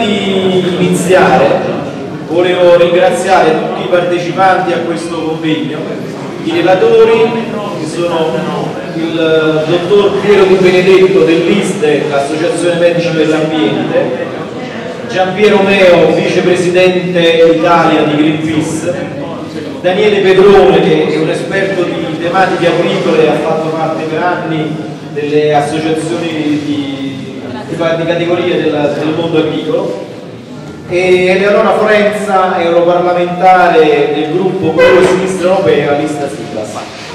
di iniziare volevo ringraziare tutti i partecipanti a questo convegno, i relatori che sono il dottor Piero Di Benedetto dell'ISDE, l'Associazione Medici per l'Ambiente, Giampiero Meo, vicepresidente Italia di Greenpeace, Daniele Pedrone che è un esperto di tematiche agricole, ha fatto parte per anni delle associazioni di categorie del mondo agricolo, e Eleonora Forenza, europarlamentare del gruppo Pro Sinistra Europea, lista Siglas.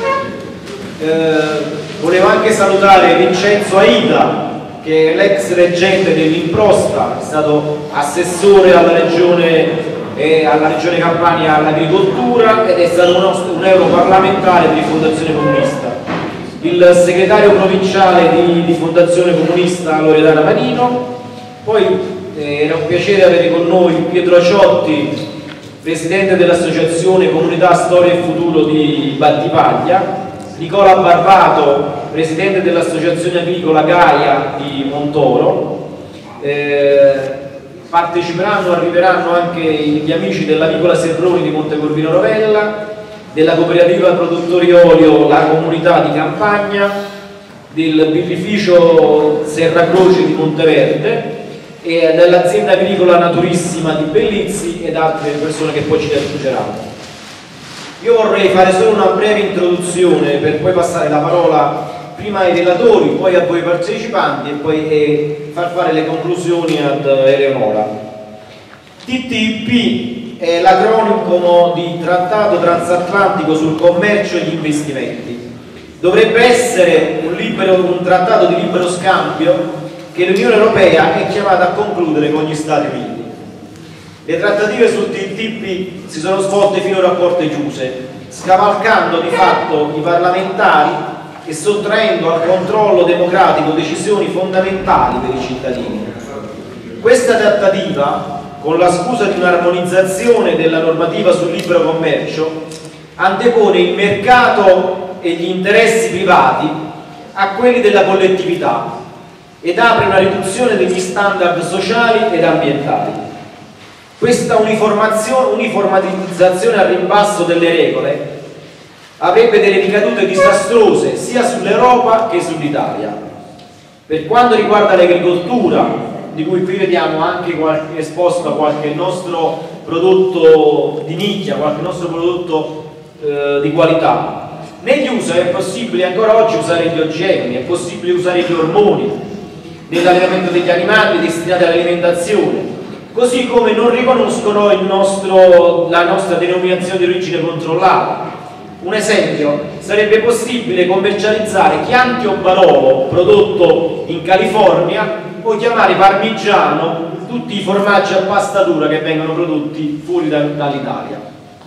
Volevo anche salutare Vincenzo Aida, che è l'ex reggente dell'Improsta, è stato assessore alla regione Campania all'agricoltura ed è stato un europarlamentare di Fondazione Comunista, il segretario provinciale di Fondazione Comunista Loredana Marino. Poi era un piacere avere con noi Pietro Aciotti, presidente dell'associazione Comunità Storia e Futuro di Battipaglia, Nicola Barbato, presidente dell'associazione agricola Gaia di Montoro. Arriveranno anche gli amici dell'Avicola Serroni di Montecorvino Rovella, della cooperativa produttori olio La Comunità di Campagna, del birrificio Serra Croce di Monteverde e dell'azienda agricola Naturissima di Bellizzi ed altre persone che poi ci aggiungeranno. Io vorrei fare solo una breve introduzione per poi passare la parola prima ai relatori, poi a voi partecipanti e poi far fare le conclusioni ad Eleonora. TTIP è l'acronimo di Trattato Transatlantico sul Commercio e gli Investimenti. Dovrebbe essere un trattato di libero scambio che l'Unione Europea è chiamata a concludere con gli Stati Uniti. Le trattative sul TTIP si sono svolte finora a porte chiuse, scavalcando di fatto i parlamentari e sottraendo al controllo democratico decisioni fondamentali per i cittadini. Questa trattativa, con la scusa di un'armonizzazione della normativa sul libero commercio, antepone il mercato e gli interessi privati a quelli della collettività ed apre una riduzione degli standard sociali ed ambientali. Questa uniformatizzazione al ribasso delle regole avrebbe delle ricadute disastrose sia sull'Europa che sull'Italia. Per quanto riguarda l'agricoltura, di cui qui vediamo anche esposto qualche nostro prodotto di nicchia, qualche nostro prodotto di qualità, negli USA è possibile ancora oggi usare gli OGM, è possibile usare gli ormoni nell'allevamento degli animali destinati all'alimentazione, così come non riconoscono la nostra denominazione di origine controllata. Un esempio, sarebbe possibile commercializzare Chianti o Barolo prodotto in California o chiamare parmigiano tutti i formaggi a pasta dura che vengono prodotti fuori dall'Italia.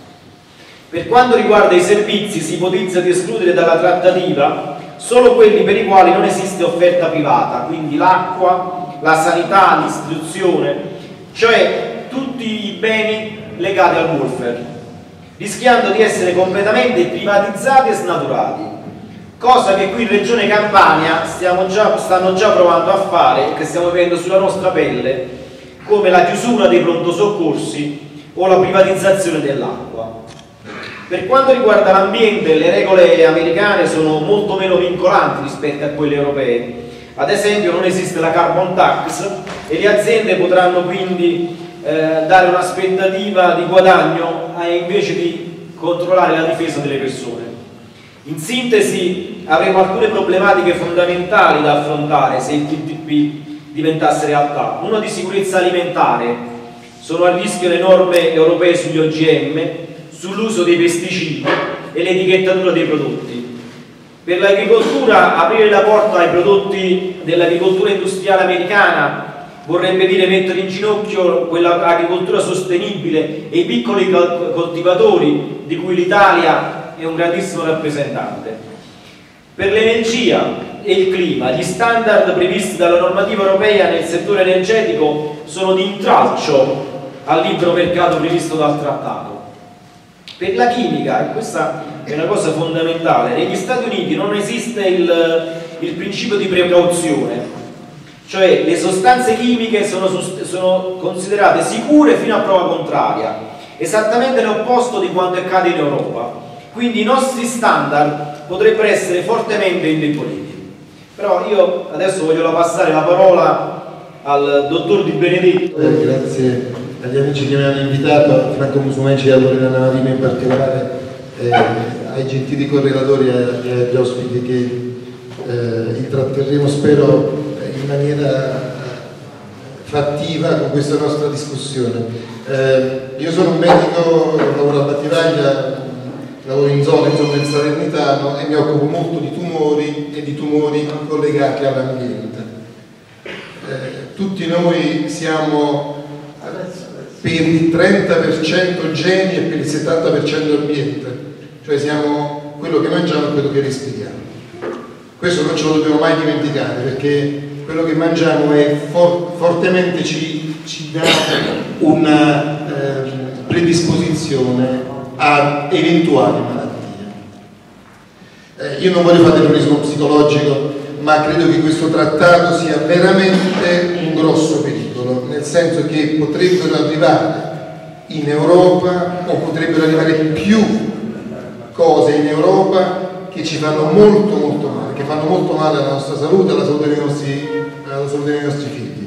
Per quanto riguarda i servizi, si ipotizza di escludere dalla trattativa solo quelli per i quali non esiste offerta privata, quindi l'acqua, la sanità, l'istruzione, cioè tutti i beni legati al welfare, rischiando di essere completamente privatizzati e snaturati, cosa che qui in Regione Campania stanno già provando a fare e che stiamo vedendo sulla nostra pelle, come la chiusura dei pronto soccorsi o la privatizzazione dell'acqua. Per quanto riguarda l'ambiente, le regole americane sono molto meno vincolanti rispetto a quelle europee. Ad esempio non esiste la carbon tax e le aziende potranno quindi dare un'aspettativa di guadagno invece di controllare la difesa delle persone. In sintesi, avremo alcune problematiche fondamentali da affrontare se il TTIP diventasse realtà. Una di sicurezza alimentare, sono a rischio le norme europee sugli OGM, sull'uso dei pesticidi e l'etichettatura dei prodotti. Per l'agricoltura, aprire la porta ai prodotti dell'agricoltura industriale americana vorrebbe dire mettere in ginocchio quell'agricoltura sostenibile e i piccoli coltivatori di cui l'Italia è un grandissimo rappresentante. Per l'energia e il clima, gli standard previsti dalla normativa europea nel settore energetico sono di intralcio al libero mercato previsto dal trattato. Per la chimica, e questa è una cosa fondamentale, negli Stati Uniti non esiste il principio di precauzione, cioè le sostanze chimiche sono considerate sicure fino a prova contraria, esattamente l'opposto di quanto accade in Europa. Quindi i nostri standard potrebbero essere fortemente indeboliti. Però io adesso voglio passare la parola al dottor Di Benedetto. Grazie agli amici che mi hanno invitato, a Franco Musumeci e a Lorena Navarino in particolare, ai gentili correlatori e agli ospiti che intratterremo, spero, in maniera fattiva con questa nostra discussione. Io sono un medico, lavoro a Battipaglia, lavoro in zona del Salernitano e mi occupo molto di tumori e di tumori collegati all'ambiente. Tutti noi siamo per il 30% geni e per il 70% ambiente, cioè siamo quello che mangiamo e quello che respiriamo. Questo non ce lo dobbiamo mai dimenticare, perché quello che mangiamo è fortemente ci dà una predisposizione a eventuali malattie. Io non voglio fare terrorismo psicologico, ma credo che questo trattato sia veramente un grosso pericolo, nel senso che potrebbero arrivare in Europa, o potrebbero arrivare più cose in Europa che ci fanno molto molto male, che fanno molto male alla nostra salute, alla salute dei nostri figli.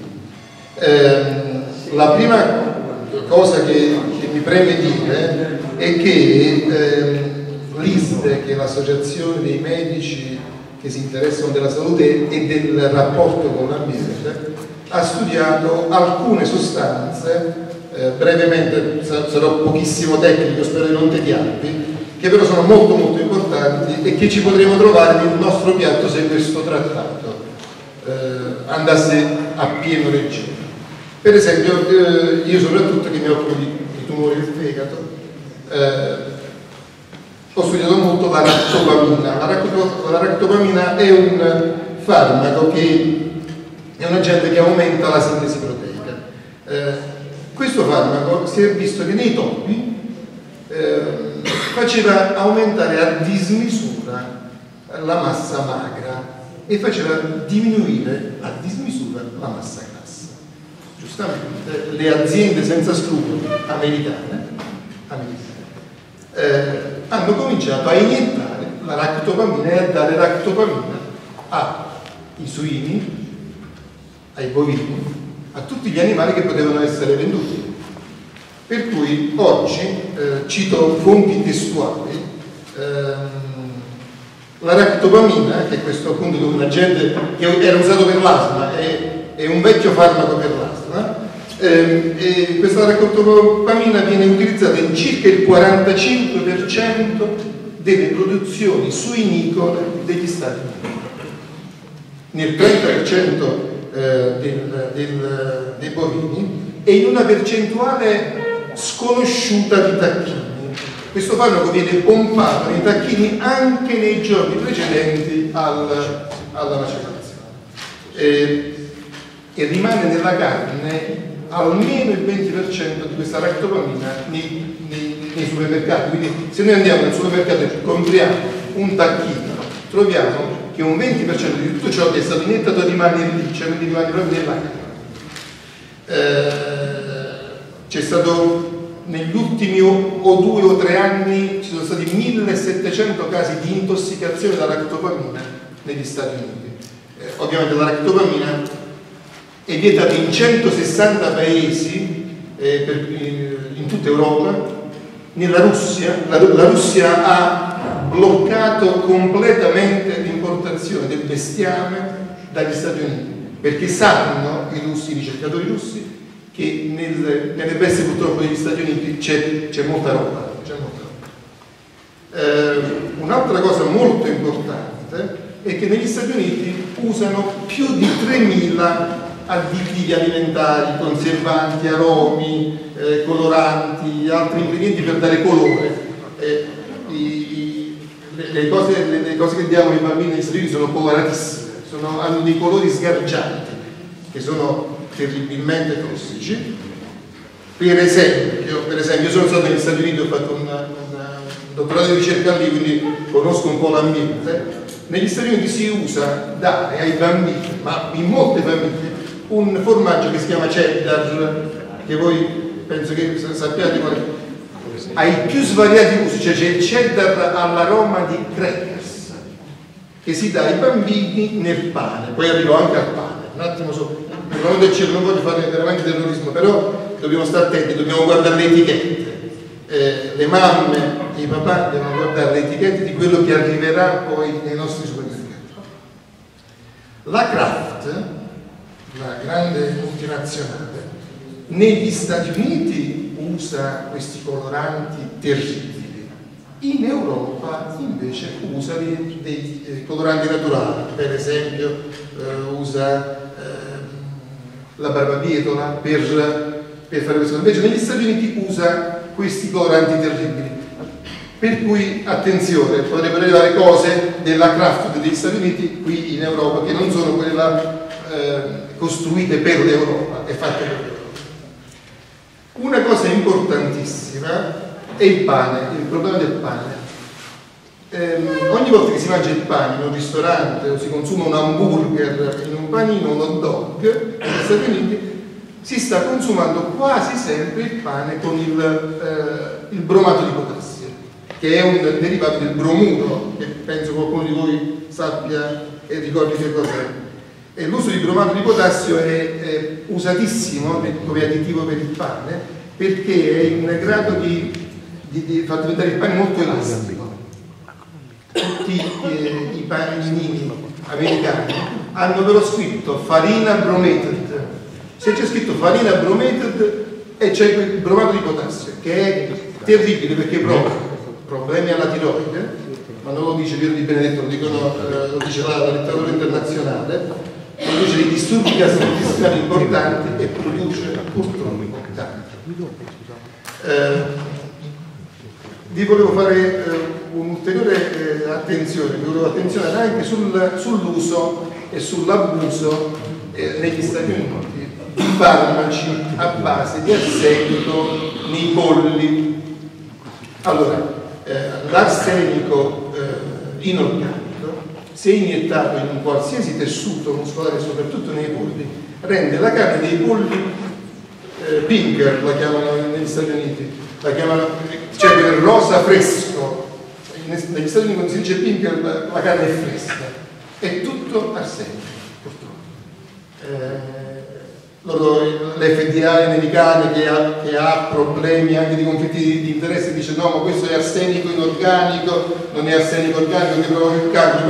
La prima cosa che mi preme dire è che l'ISDE, che è l'associazione dei medici che si interessano della salute e del rapporto con l'ambiente, ha studiato alcune sostanze, brevemente, sarò pochissimo tecnico, spero di non tediarvi, che però sono molto molto importanti e che ci potremo trovare nel nostro piatto se questo trattato andasse a pieno regime. Per esempio, io soprattutto, che mi occupo di tumori del fegato, ho studiato molto la ractopamina. La ractopamina è un farmaco che è un agente che aumenta la sintesi proteica. Questo farmaco si è visto che nei topi faceva aumentare a dismisura la massa magra e faceva diminuire a dismisura la massa grassa. Giustamente le aziende senza scrupoli americane hanno cominciato a iniettare la ractopamina e a dare ractopamina ai suini, ai bovini, a tutti gli animali che potevano essere venduti. Per cui oggi, cito fonti testuali, la ractopamina, che è questo appunto un agente che era usato per l'asma, è un vecchio farmaco per l'asma, e questa ractopamina viene utilizzata in circa il 45% delle produzioni suinicole degli Stati Uniti, nel 30% dei bovini e in una percentuale sconosciuta di tacchini. Questo farmaco viene pompato nei tacchini anche nei giorni precedenti alla macellazione e rimane nella carne almeno il 20% di questa ractopamina nei supermercati. Quindi se noi andiamo nel supermercato e compriamo un tacchino, troviamo che un 20% di tutto ciò che è stato iniettato rimane lì, cioè quindi rimane proprio nella carne. C'è stato negli ultimi o 2 o 3 anni, ci sono stati 1700 casi di intossicazione da ractopamina negli Stati Uniti. Ovviamente la ractopamina è vietata in 160 paesi in tutta Europa. Nella Russia, la Russia ha bloccato completamente l'importazione del bestiame dagli Stati Uniti, perché sanno i ricercatori russi, che nelle bestie purtroppo degli Stati Uniti c'è molta roba. Un'altra cosa molto importante è che negli Stati Uniti usano più di 3000 additivi alimentari, conservanti, aromi, coloranti, altri ingredienti per dare colore. Le cose che diamo ai bambini negli Stati Uniti sono coloratissime, hanno dei colori sgargianti che sono terribilmente tossici. Per esempio, io sono stato negli Stati Uniti, ho fatto un dottorato di ricerca lì, quindi conosco un po' l'ambiente. negli Stati Uniti si usa dare ai bambini, ma in molte famiglie, un formaggio che si chiama cheddar, che voi penso che sappiate qual è. Ha i più svariati usi, cioè c'è il cheddar all'aroma di crackers che si dà ai bambini nel pane, poi arrivo anche al pane. Un attimo sopra, per l'amor del cielo, non voglio fare veramente terrorismo, però dobbiamo stare attenti, dobbiamo guardare le etichette. Le mamme e i papà devono guardare le etichette di quello che arriverà poi nei nostri supermercati. La Kraft, la grande multinazionale, negli Stati Uniti usa questi coloranti terribili, in Europa invece usa dei coloranti naturali, per esempio usa la barbabietola per fare questo, invece negli Stati Uniti usa questi coloranti terribili, per cui attenzione, potrebbero arrivare cose della Kraft degli Stati Uniti qui in Europa che non sono quelle là costruite per l'Europa e fatte per l'Europa. Una cosa importantissima è il pane, il problema del pane. Ogni volta che si mangia il pane in un ristorante o si consuma un hamburger in un panino, un hot dog negli Stati Uniti, si sta consumando quasi sempre il pane con il bromato di potassio, che è un derivato del bromuro, che penso qualcuno di voi sappia e ricordi che cos'è. E l'uso di bromato di potassio è usatissimo come additivo per il pane, perché è in grado di far diventare il pane molto elastico. Tutti i panini americani hanno però scritto farina bromated. Se c'è scritto farina bromated e c'è il bromato di potassio, che è terribile perché provoca problemi alla tiroide, ma non lo dice Piero Di Benedetto, lo dice la letteratura internazionale, produce dei disturbi gastrointestinali importanti e produce purtroppo cancro. Vi volevo fare un'ulteriore attenzione, vi volevo attenzionare anche sull'uso e sull'abuso negli Stati Uniti di farmaci a base di arsenico nei polli. Allora, l'arsenico inorganico, se iniettato in un qualsiasi tessuto muscolare, soprattutto nei polli, rende la carne dei polli pinker, la chiamano negli Stati Uniti, la chiamano, cioè quel rosa fresco. Negli Stati Uniti quando si dice pinker la carne è fresca, è tutto arsenico, purtroppo. L'FDA americana che ha problemi anche di conflitti di interesse dice no, ma questo è arsenico inorganico, non è arsenico organico che provoca il cancro,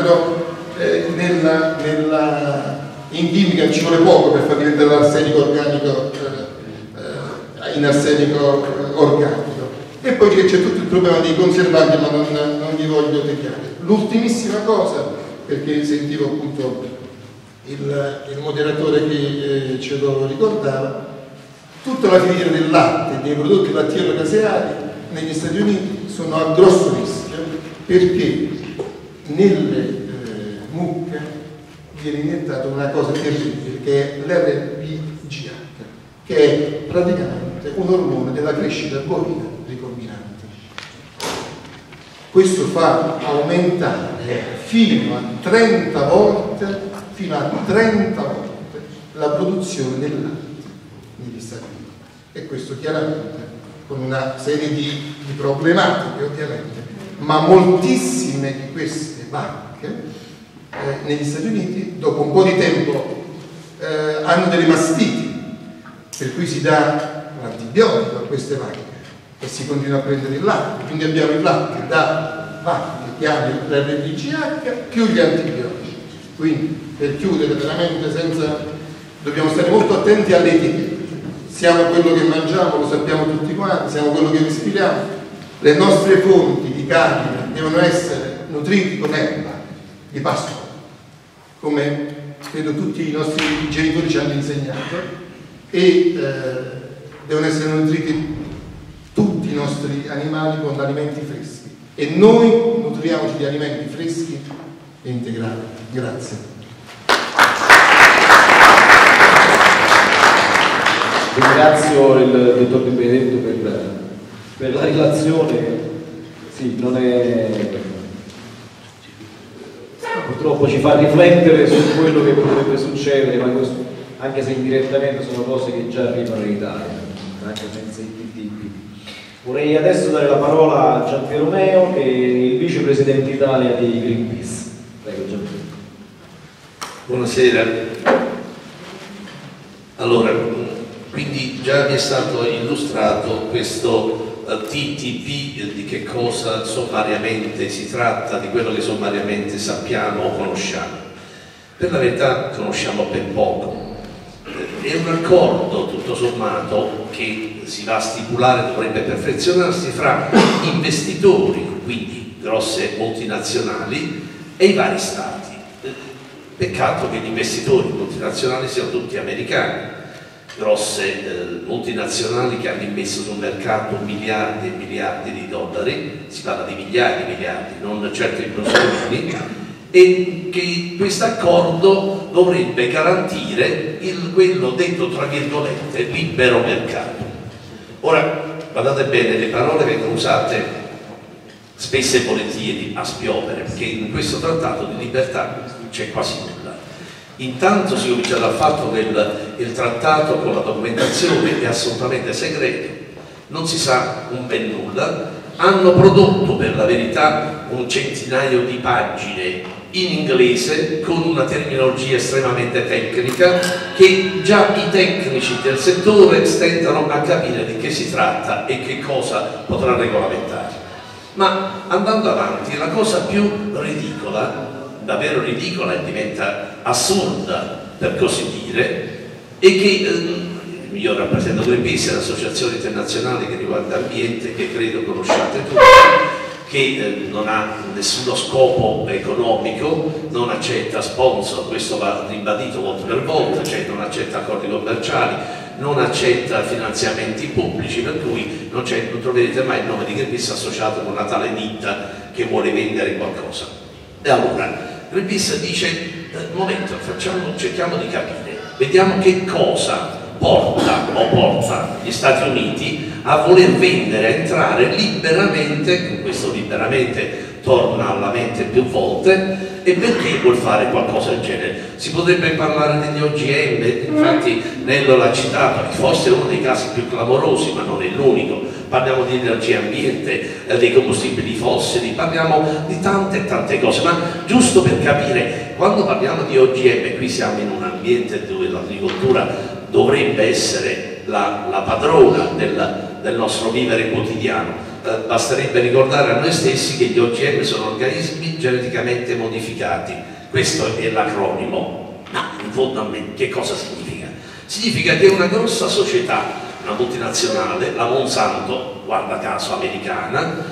però in chimica ci vuole poco per far diventare l'arsenico organico in arsenico organico. E poi c'è tutto il problema dei conservanti, ma non vi voglio dettare. L'ultimissima cosa, perché sentivo appunto il moderatore che ce lo ricordava, tutta la filiera del latte, dei prodotti lattiero-caseari negli Stati Uniti sono a grosso rischio, perché nelle mucche viene iniettata una cosa terribile che è l'RPGH, che è praticamente un ormone della crescita bovina ricombinante. Questo fa aumentare fino a 30 volte la produzione del latte negli Stati Uniti, e questo chiaramente con una serie di problematiche ovviamente, ma moltissime di queste vacche negli Stati Uniti dopo un po' di tempo hanno delle mastiti, per cui si dà un antibiotico a queste vacche e si continua a prendere il latte, quindi abbiamo il latte da vacche che hanno l'RPGH più gli antibiotici. Quindi per chiudere veramente dobbiamo stare molto attenti alle etichette. Siamo quello che mangiamo, lo sappiamo tutti quanti, siamo quello che respiriamo. Le nostre fonti di carne devono essere nutriti con erba di pascolo, come credo tutti i nostri genitori ci hanno insegnato, e devono essere nutriti tutti i nostri animali con alimenti freschi, e noi nutriamoci di alimenti freschi e integrali. Grazie. Ringrazio il dottor Di Benedetto per la relazione. Sì, non è purtroppo ci fa riflettere su quello che potrebbe succedere, ma questo, anche se indirettamente sono cose che già arrivano in Italia, anche senza i TTIP. Vorrei adesso dare la parola a Gianpiero Meo, che è il vicepresidente Italia di Greenpeace. Prego, Gianpiero. Buonasera. Allora, quindi già mi è stato illustrato questo TTP, di che cosa sommariamente si tratta, di quello che sommariamente sappiamo o conosciamo. Per la verità conosciamo ben poco. È un accordo tutto sommato che si va a stipulare, dovrebbe perfezionarsi fra investitori, quindi grosse multinazionali, e i vari stati. Peccato che gli investitori multinazionali siano tutti americani, grosse multinazionali che hanno immesso sul mercato miliardi e miliardi di dollari, si parla di migliaia di miliardi, non certo in bruscolini, e che questo accordo dovrebbe garantire quello detto tra virgolette libero mercato. Ora, guardate bene, le parole vengono usate spesso e volentieri a spiovere, perché in questo trattato di libertà c'è quasi nulla. Intanto si comincia dal fatto che il trattato con la documentazione è assolutamente segreto, non si sa un ben nulla, hanno prodotto per la verità un centinaio di pagine in inglese con una terminologia estremamente tecnica che già i tecnici del settore stentano a capire di che si tratta e che cosa potrà regolamentare. Ma andando avanti, la cosa più ridicola, davvero ridicola e diventa assurda per così dire, è che io rappresento Greenpeace, l'associazione internazionale che riguarda l'ambiente, che credo conosciate tutti, che non ha nessuno scopo economico, non accetta sponsor, questo va ribadito volta per volta, cioè non accetta accordi commerciali, non accetta finanziamenti pubblici, per cui non troverete mai il nome di Greenpeace associato con una tale ditta che vuole vendere qualcosa. E allora Greenpeace dice, momento, cerchiamo di capire, vediamo che cosa porta gli Stati Uniti a voler vendere, a entrare liberamente, con questo liberamente torna alla mente più volte, e perché vuol fare qualcosa del genere. Si potrebbe parlare degli OGM, infatti Nello l'ha citato, forse è uno dei casi più clamorosi, ma non è l'unico. Parliamo di energia ambiente, dei combustibili fossili, parliamo di tante cose, ma giusto per capire, quando parliamo di OGM, qui siamo in un ambiente dove l'agricoltura dovrebbe essere la padrona del nostro vivere quotidiano. Basterebbe ricordare a noi stessi che gli OGM sono organismi geneticamente modificati, questo è l'acronimo, ma in fondo a me che cosa significa? Significa che una grossa società, una multinazionale, la Monsanto, guarda caso americana,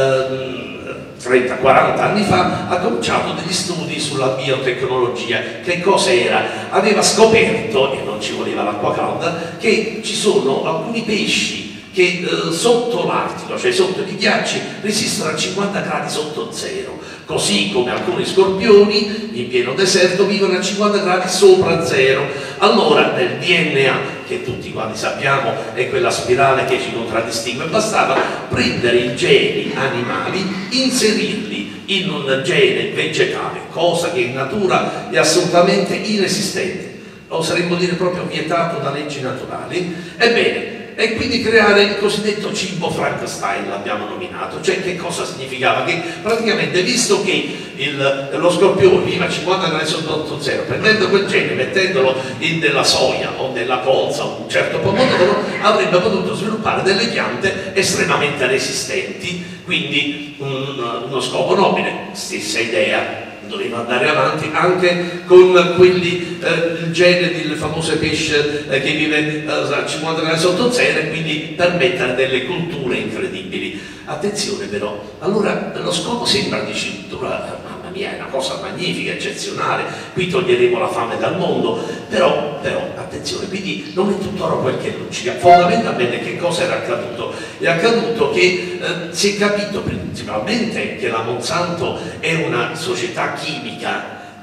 30-40 anni fa ha cominciato degli studi sulla biotecnologia. Che cosa era? Aveva scoperto, e non ci voleva l'acqua calda, che ci sono alcuni pesci che sotto l'Artico, cioè sotto i ghiacci, resistono a 50 gradi sotto zero, così come alcuni scorpioni in pieno deserto vivono a 50 gradi sopra zero. Allora nel DNA, che tutti quanti sappiamo è quella spirale che ci contraddistingue, bastava prendere i geni animali, inserirli in un gene vegetale, cosa che in natura è assolutamente inesistente, oseremmo dire proprio vietato da leggi naturali. Ebbene, e quindi creare il cosiddetto cibo Frankenstein, l'abbiamo nominato. Cioè, che cosa significava? Che praticamente, visto che lo scorpione vive a 50 gradi sotto zero, prendendo quel gene, mettendolo in della soia o della colza o un certo pomodoro, avrebbe potuto sviluppare delle piante estremamente resistenti, quindi uno scopo nobile. Stessa idea doveva andare avanti anche con quelli, il gene del famoso pesce che vive a 50 gradi sotto zero, e quindi permettere delle culture incredibili. Attenzione però, allora lo scopo sembra addirittura, mamma mia, è una cosa magnifica, eccezionale, qui toglieremo la fame dal mondo, però attenzione, quindi non è tutto oro quel che luccica. Fondamentalmente che cosa era accaduto? È accaduto che si è capito principalmente che la Monsanto è una società chimica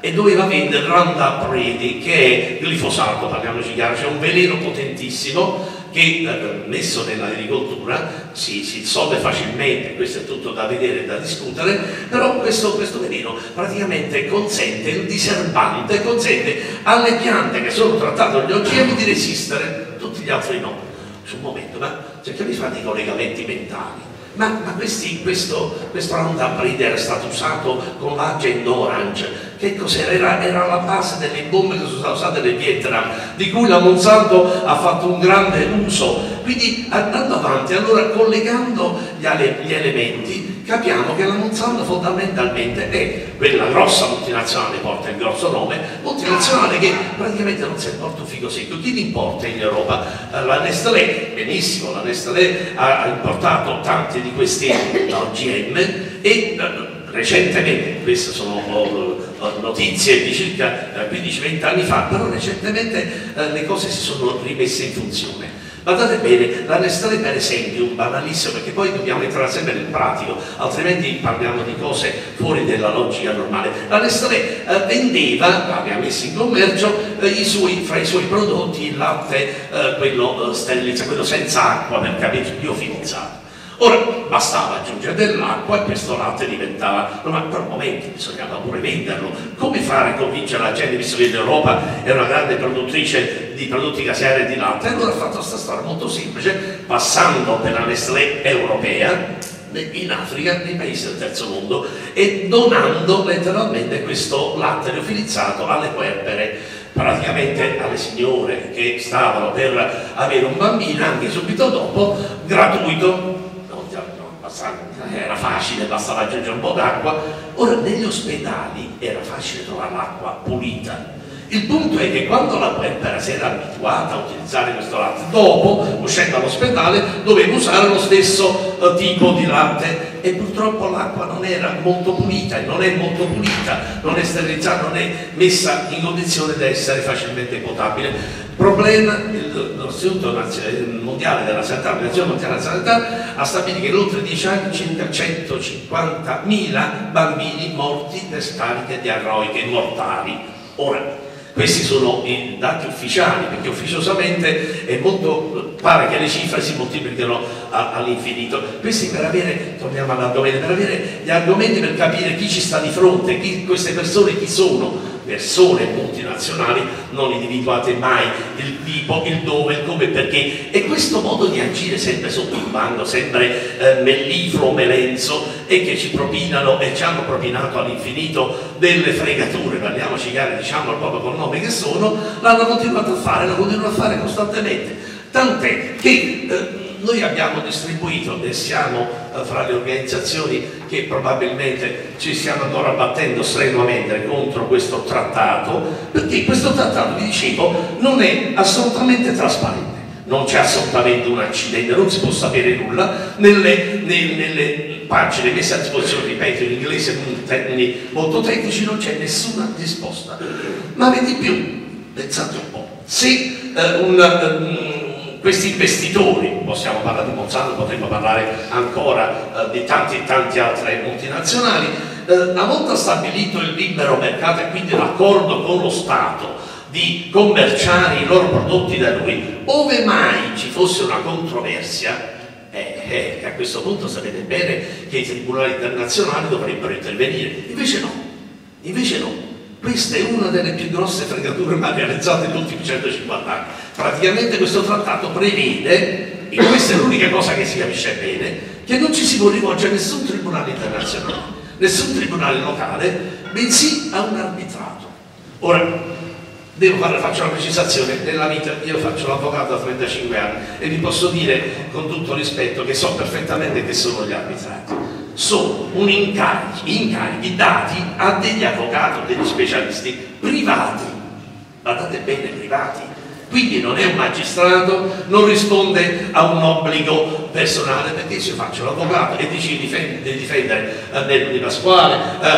e doveva vendere Roundup Ready, che è glifosato, parliamoci chiaro, c'è un veleno potentissimo che messo nell'agricoltura si dissolve facilmente. Questo è tutto da vedere e da discutere, però questo veleno praticamente consente, il diserbante consente alle piante che sono trattate con gli OGM di resistere, tutti gli altri no. Su un momento, ma cerchiamo di fare dei collegamenti mentali. Ma questo Roundup Ready era stato usato con l'Agent Orange. Che cos'era? Era la base delle bombe che sono state usate nel Vietnam, di cui la Monsanto ha fatto un grande uso. Quindi andando avanti, allora collegando gli elementi, capiamo che la Monsanto fondamentalmente è quella grossa multinazionale, porta il grosso nome, multinazionale che praticamente non si è portato figo secco. Chi li importa in Europa? La Nestlé, benissimo, la Nestlé ha importato tanti di questi OGM e recentemente, queste sono notizie di circa 15-20 anni fa, però recentemente le cose si sono rimesse in funzione. Guardate bene, la Nestlé per esempio, un banalissimo, perché poi dobbiamo entrare sempre nel pratico, altrimenti parliamo di cose fuori dalla logica normale. La Nestlé vendeva, aveva messo in commercio fra i suoi prodotti il latte, quello sterilizzato, quello senza acqua, per capire, liofilizzato. Ora bastava aggiungere dell'acqua e questo latte diventava, ma per un momento bisognava pure venderlo. Come fare a convincere la gente, visto che l'Europa è una grande produttrice di prodotti caseari e di latte? Allora ha fatto questa storia molto semplice, passando per la Nestlé europea in Africa, nei paesi del terzo mondo, e donando letteralmente questo latte liofilizzato alle puerpere, praticamente alle signore che stavano per avere un bambino, anche subito dopo, gratuito. Era facile, bastava aggiungere un po' d'acqua. Ora negli ospedali era facile trovare l'acqua pulita. Il punto è che quando la puerpera si era abituata a utilizzare questo latte, dopo, uscendo dall'ospedale, doveva usare lo stesso tipo di latte, e purtroppo l'acqua non era molto pulita, e non è molto pulita, non è sterilizzata, non è messa in condizione di essere facilmente potabile. Problema, l'Istituto Mondiale della Sanità, l'Organizzazione Mondiale della Sanità ha stabilito che in oltre 10 anni circa 150.000 bambini morti per scariche diarroiche mortali. Ora, questi sono i dati ufficiali, perché ufficiosamente è molto, pare che le cifre si moltiplichino all'infinito. Questi per avere, torniamo all'argomento, per avere gli argomenti per capire chi ci sta di fronte, queste persone chi sono. Persone multinazionali non individuate mai, il tipo, il dove, il come e perché, e questo modo di agire sempre sotto il banco, sempre mellifluo, melenzo, e che ci propinano e ci hanno propinato all'infinito delle fregature, parliamoci chiaro, diciamo proprio col nome che sono, l'hanno continuato a fare, lo continuano a fare costantemente, tant'è che noi abbiamo distribuito, e siamo fra le organizzazioni che probabilmente ci stiamo ancora battendo strenuamente contro questo trattato, perché questo trattato, vi dicevo, non è assolutamente trasparente, non c'è assolutamente un accidente, non si può sapere nulla, nelle pagine messe a disposizione, ripeto in inglese con termini molto tecnici, non c'è nessuna risposta. Ma vedi più, pensate un po', se questi investitori, possiamo parlare di Monsanto, potremmo parlare ancora di tanti altre multinazionali, una volta stabilito il libero mercato e quindi l'accordo con lo Stato di commerciare i loro prodotti da noi, ove mai ci fosse una controversia, a questo punto sapete bene che i tribunali internazionali dovrebbero intervenire, invece no. Questa è una delle più grosse fregature mai realizzate negli ultimi 150 anni. Praticamente questo trattato prevede, e questa è l'unica cosa che si capisce bene, che non ci si può rivolgere a nessun tribunale internazionale, nessun tribunale locale, bensì a un arbitrato. Ora, faccio una precisazione, nella vita io faccio l'avvocato da 35 anni e vi posso dire con tutto rispetto che so perfettamente che sono gli arbitrati. Sono incarichi dati a degli avvocati o degli specialisti privati, guardate bene, privati, quindi non è un magistrato, non risponde a un obbligo personale, perché se io faccio l'avvocato e dici di difendere Nello Di Pasquale,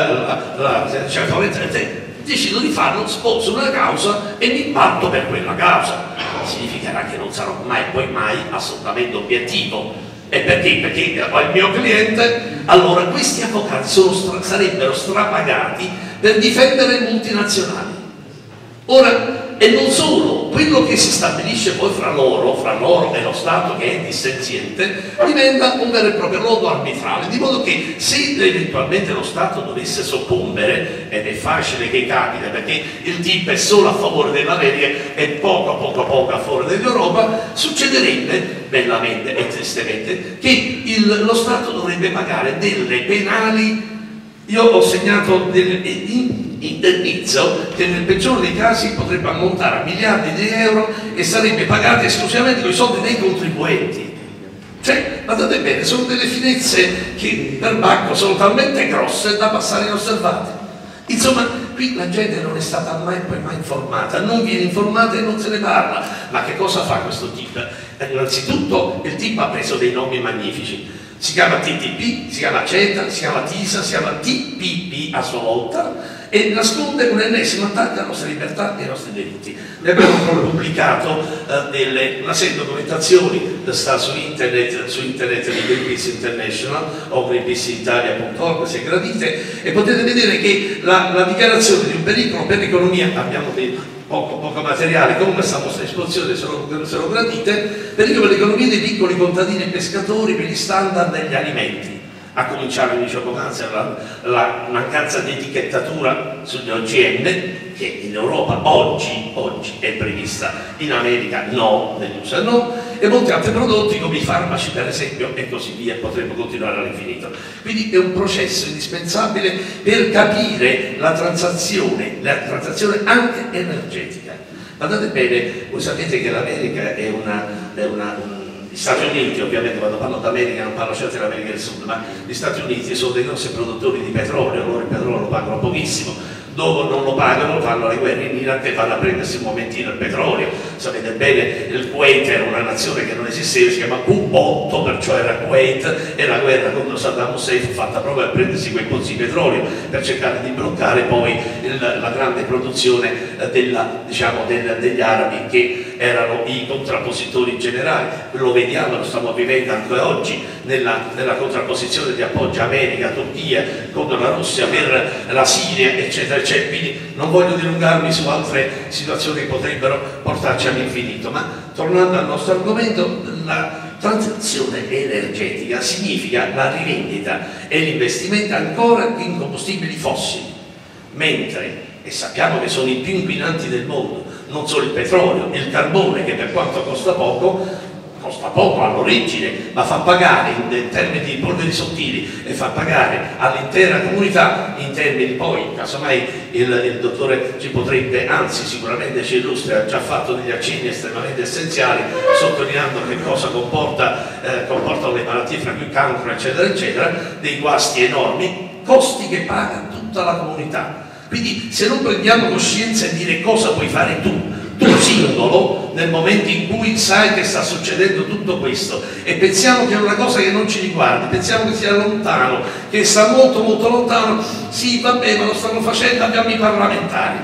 decido di farlo, sposo una causa e mi batto per quella causa, significherà che non sarò mai assolutamente obiettivo. E perché? Perché ho il mio cliente, allora questi avvocati sarebbero strapagati per difendere multinazionali. Ora, e non solo, quello che si stabilisce poi fra loro e lo Stato che è dissenziente, diventa un vero e proprio lodo arbitrale, di modo che se eventualmente lo Stato dovesse soccombere, ed è facile che capita perché il TIP è solo a favore dell'America e poco a favore dell'Europa, succederebbe, bellamente e tristemente, che lo Stato dovrebbe pagare delle penali. Io ho segnato indennizzo che nel peggiore dei casi potrebbe ammontare a miliardi di euro e sarebbe pagato esclusivamente con i soldi dei contribuenti. Cioè, guardate bene, sono delle finezze che per Bacco sono talmente grosse da passare inosservate. Insomma, qui la gente non è stata mai informata, non viene informata e non se ne parla. Ma che cosa fa questo TIP? Innanzitutto il TIP ha preso dei nomi magnifici. Si chiama TTP, si chiama CETA, si chiama TISA, si chiama TPP a sua volta e nasconde un ennesimo attacco alla nostra libertà e ai nostri diritti. Noi abbiamo proprio pubblicato una serie di documentazioni, sta su internet di Greenpeace International o greenpeaceitalia.org se gradite, e potete vedere che la dichiarazione di un pericolo per l'economia, abbiamo detto poco materiale, come questa nostra esposizione se lo gradite, pericolo per l'economia dei piccoli contadini e pescatori per gli standard degli alimenti, a cominciare, dicevo poc'anzi, la mancanza di etichettatura sugli OGM, che in Europa oggi è prevista, in America no, negli USA no, e molti altri prodotti come i farmaci per esempio e così via, potremmo continuare all'infinito. Quindi è un processo indispensabile per capire la transazione anche energetica. Guardate bene, voi sapete che l'America è gli Stati Uniti, ovviamente quando parlo d'America non parlo certo dell'America del Sud, ma gli Stati Uniti sono dei grossi produttori di petrolio, loro il petrolio lo pagano pochissimo, dove non lo pagano fanno le guerre in Iraq e vanno a prendersi un momentino il petrolio. Sapete bene, il Kuwait era una nazione che non esisteva, si chiama Q8, perciò era Kuwait, e la guerra contro Saddam Hussein fu fatta proprio per prendersi quei pozzi di petrolio per cercare di bloccare poi la grande produzione degli arabi che erano i contrappositori generali. Lo vediamo, lo stiamo vivendo anche oggi nella contrapposizione di appoggio America, Turchia contro la Russia per la Siria, eccetera. Quindi non voglio dilungarmi su altre situazioni che potrebbero portarci all'infinito, ma tornando al nostro argomento, la transizione energetica significa la rivendita e l'investimento ancora in combustibili fossili, mentre, e sappiamo che sono i più inquinanti del mondo, non solo il petrolio, il carbone, che per quanto costa poco all'origine, ma fa pagare in termini di polveri sottili e fa pagare all'intera comunità in termini poi, casomai il dottore ci potrebbe, anzi sicuramente ci illustra, ha già fatto degli accenni estremamente essenziali, sottolineando che cosa comportano le malattie, fra cui cancro, eccetera, eccetera, dei guasti enormi, costi che paga tutta la comunità. Quindi se non prendiamo coscienza e dire cosa puoi fare tu singolo, nel momento in cui sai che sta succedendo tutto questo e pensiamo che è una cosa che non ci riguardi, pensiamo che sia lontano, che sta molto molto lontano, sì vabbè ma lo stanno facendo, abbiamo i parlamentari.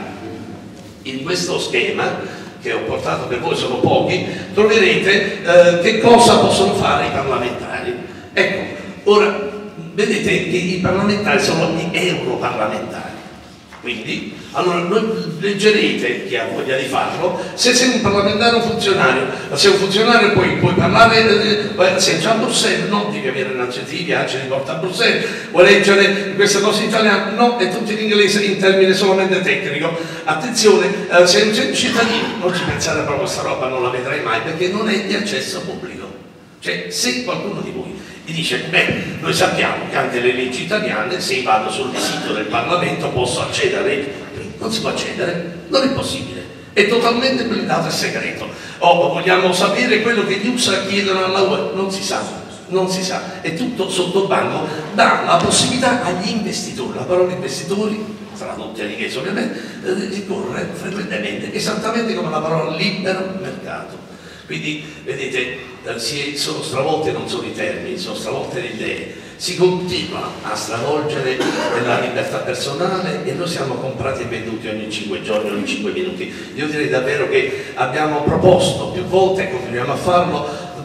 In questo schema che ho portato per voi, sono pochi, troverete che cosa possono fare i parlamentari. Ecco, ora vedete che i parlamentari sono gli europarlamentari. Quindi, allora voi leggerete, chi ha voglia di farlo, se sei un parlamentare o un funzionario, se sei un funzionario puoi parlare, sei già a Bruxelles, no, devi avere un viaggio di porta a Bruxelles, vuoi leggere queste cose in italiano, no, è tutto in inglese in termini solamente tecnico. Attenzione, sei un cittadino, non ci pensate proprio a questa roba, non la vedrai mai, perché non è di accesso pubblico. Cioè, se qualcuno di voi gli dice, beh, noi sappiamo che anche le leggi italiane, se vado sul sito del Parlamento posso accedere, non si può accedere, non è possibile, è totalmente blindato e segreto. O vogliamo sapere quello che gli USA chiedono alla UE, non si sa, è tutto sotto banco, dà la possibilità agli investitori, la parola investitori, tradotta in inglese ovviamente, ricorre frequentemente, esattamente come la parola libero mercato. Quindi, vedete, sono stravolte non solo i termini, sono stravolte le idee, si continua a stravolgere la libertà personale e noi siamo comprati e venduti ogni 5 giorni, ogni 5 minuti. Io direi davvero che abbiamo proposto più volte e continuiamo a farlo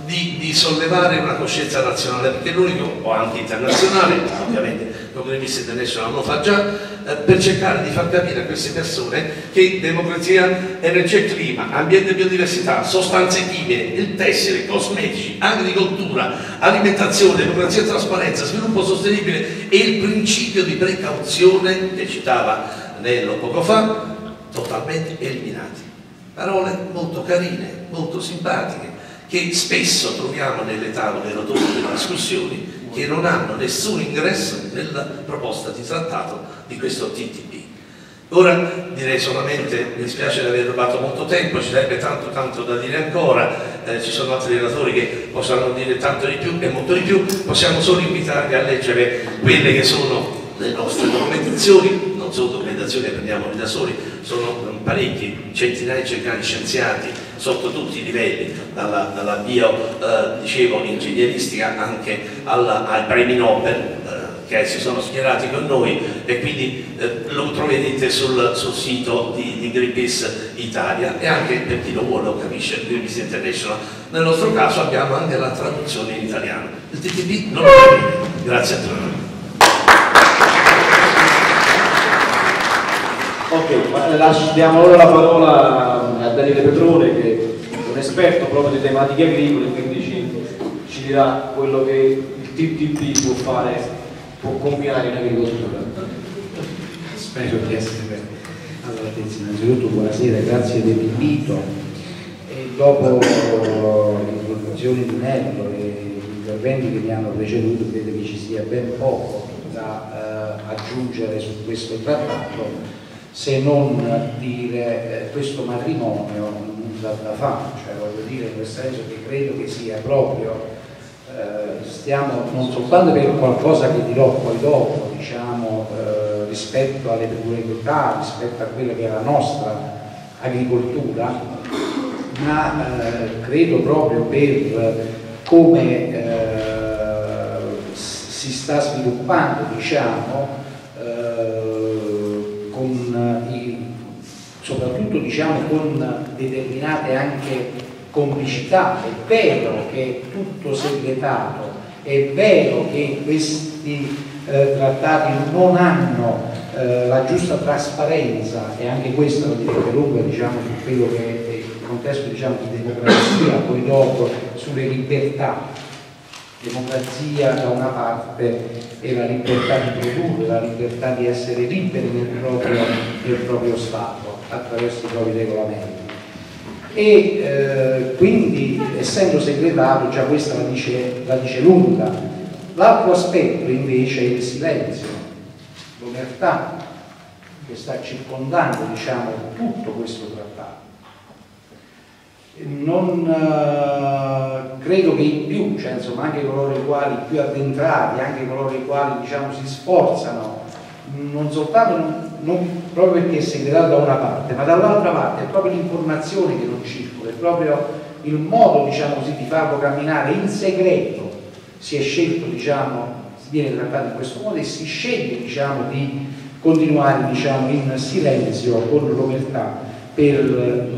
di sollevare una coscienza nazionale, perché l'unico, o anche internazionale, ovviamente l'Economist International lo fa già, per cercare di far capire a queste persone che democrazia, energia e clima, ambiente e biodiversità, sostanze chimiche, il tessile, cosmetici, agricoltura, alimentazione, democrazia e trasparenza, sviluppo sostenibile e il principio di precauzione che citava Nello poco fa, totalmente eliminati. Parole molto carine, molto simpatiche, che spesso troviamo nelle tavole rotonde delle discussioni, che non hanno nessun ingresso nella proposta di trattato di questo TTIP. Ora direi solamente, mi dispiace di aver rubato molto tempo, ci sarebbe tanto da dire ancora, ci sono altri relatori che possono dire tanto di più e molto di più, possiamo solo invitarvi a leggere quelle che sono le nostre documentazioni, non sono documentazioni che prendiamo da soli, sono parecchi, centinaia e centinaia di scienziati sotto tutti i livelli, dalla dicevo, ingegneristica anche ai premi Nobel che si sono schierati con noi, e quindi lo troverete sul sito di Greenpeace Italia, e anche per chi lo vuole lo capisce, Greenpeace International. Nel nostro caso abbiamo anche la traduzione in italiano. Il TTIP non lo prevede. Grazie a tutti. Ok, diamo ora la parola a Daniele Petrone, che è un esperto proprio di tematiche agricole, quindi ci dirà quello che il TTIP può combinare in agricoltura. Spero di essere all'altezza. Innanzitutto buonasera, grazie dell'invito. E dopo l'introduzione di Nello e gli interventi che mi hanno preceduto, credo che ci sia ben poco da aggiungere su questo trattato, se non dire questo matrimonio non dà da fare, cioè voglio dire, nel senso che credo che sia proprio, stiamo non soltanto per qualcosa che dirò poi dopo, diciamo, rispetto alle peculiarità, rispetto a quella che è la nostra agricoltura, ma credo proprio per come si sta sviluppando, diciamo, soprattutto diciamo con determinate anche complicità. È vero che è tutto segretato, è vero che questi trattati non hanno la giusta trasparenza, e anche questo lo direbbe lunga, diciamo, su quello che è il contesto, diciamo, di democrazia, poi dopo sulle libertà. Democrazia da una parte è la libertà di produrre, la libertà di essere liberi nel proprio Stato attraverso i propri regolamenti, e quindi essendo segretato già questa la dice lunga. L'altro aspetto invece è il silenzio, l'omertà che sta circondando, diciamo, tutto questo trattato. Non credo che i più, cioè insomma anche coloro i quali più addentrati, anche coloro i quali, diciamo, si sforzano, non soltanto non proprio perché è segretato da una parte, ma dall'altra parte è proprio l'informazione che non circola, è proprio il modo, diciamo così, di farlo camminare in segreto. Si è scelto, diciamo, si viene trattato in questo modo e si sceglie, diciamo, di continuare, diciamo, in silenzio con l'omertà per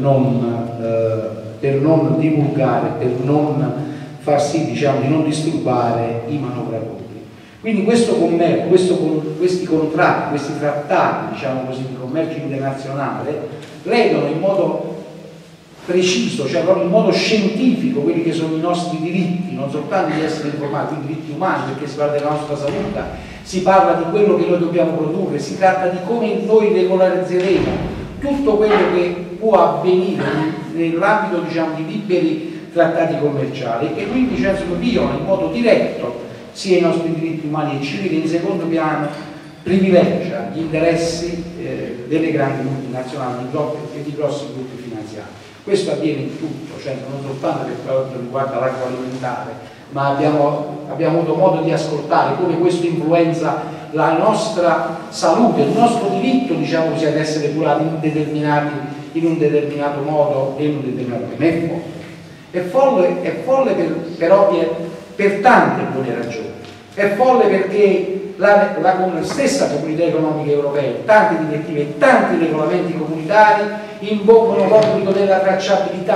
non divulgare, per non far sì, diciamo, di non disturbare i manovratori. Quindi questo commercio, questi contratti, questi trattati, diciamo così, di commercio internazionale ledono in modo preciso, cioè proprio in modo scientifico, quelli che sono i nostri diritti, non soltanto di essere informati, i diritti umani, perché si parla della nostra salute, si parla di quello che noi dobbiamo produrre, si tratta di come noi regolarizzeremo tutto quello che può avvenire nell'ambito, diciamo, di liberi trattati commerciali, e che quindi, cioè, violano in modo diretto sia i nostri diritti umani e civili, e in secondo piano privilegia gli interessi delle grandi multinazionali e di grossi gruppi finanziari. Questo avviene in tutto, cioè non soltanto per quanto riguarda l'agroalimentare, ma abbiamo avuto modo di ascoltare come questo influenza la nostra salute, il nostro diritto, diciamo così, ad essere curati in un determinato modo e in un determinato tempo. È folle per tante buone ragioni. È folle perché la stessa Comunità Economica Europea, tante direttive e tanti regolamenti comunitari impongono l'obbligo della tracciabilità,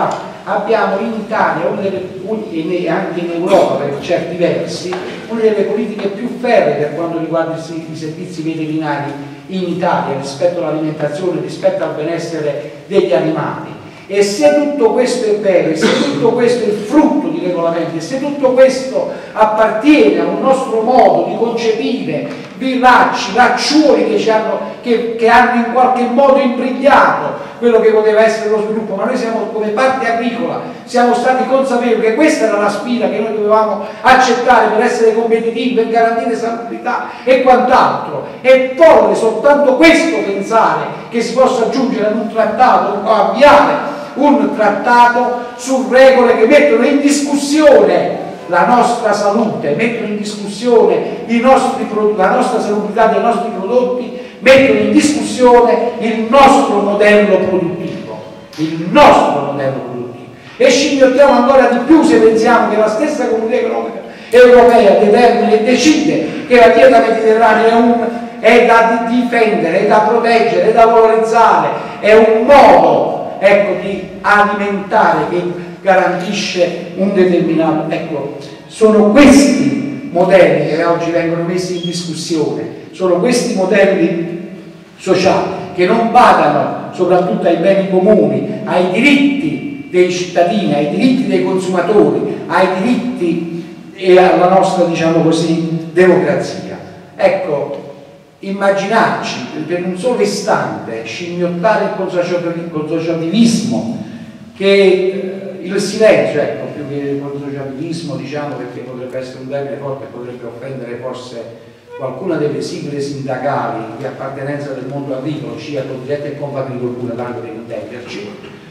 abbiamo in Italia, e anche in Europa per certi versi, una delle politiche più ferree per quanto riguarda i servizi veterinari in Italia rispetto all'alimentazione, rispetto al benessere degli animali. E se tutto questo è vero, e se tutto questo è il frutto di regolamenti, e se tutto questo appartiene a un nostro modo di concepire villaggi, lacciuoli che hanno in qualche modo imbrigliato quello che poteva essere lo sviluppo, ma noi siamo come parte agricola, siamo stati consapevoli che questa era la sfida che noi dovevamo accettare per essere competitivi, per garantire salubrità e quant'altro, e porre soltanto questo pensare che si possa giungere ad un trattato o avviare un trattato su regole che mettono in discussione la nostra salute, mettono in discussione la nostra salubrità dei nostri prodotti, mettono in discussione il nostro modello produttivo, e scimmiottiamo ancora di più se pensiamo che la stessa Comunità Economica Europea determina e decide che la dieta mediterranea è da difendere, è da proteggere, è da valorizzare, è un modo, ecco, di alimentare che garantisce un determinato, ecco, sono questi modelli che oggi vengono messi in discussione, sono questi modelli sociali che non badano soprattutto ai beni comuni, ai diritti dei cittadini, ai diritti dei consumatori, ai diritti e alla nostra, diciamo così, democrazia. Ecco, immaginarci per un solo istante, scimmiottare il consociativismo, che il silenzio, ecco, più che il consociativismo, diciamo, perché potrebbe essere un termine forte, potrebbe offendere forse qualcuna delle sigle sindacali di appartenenza del mondo agricolo, sia Coldiretti e Confagricoltura, tanto per intenderci,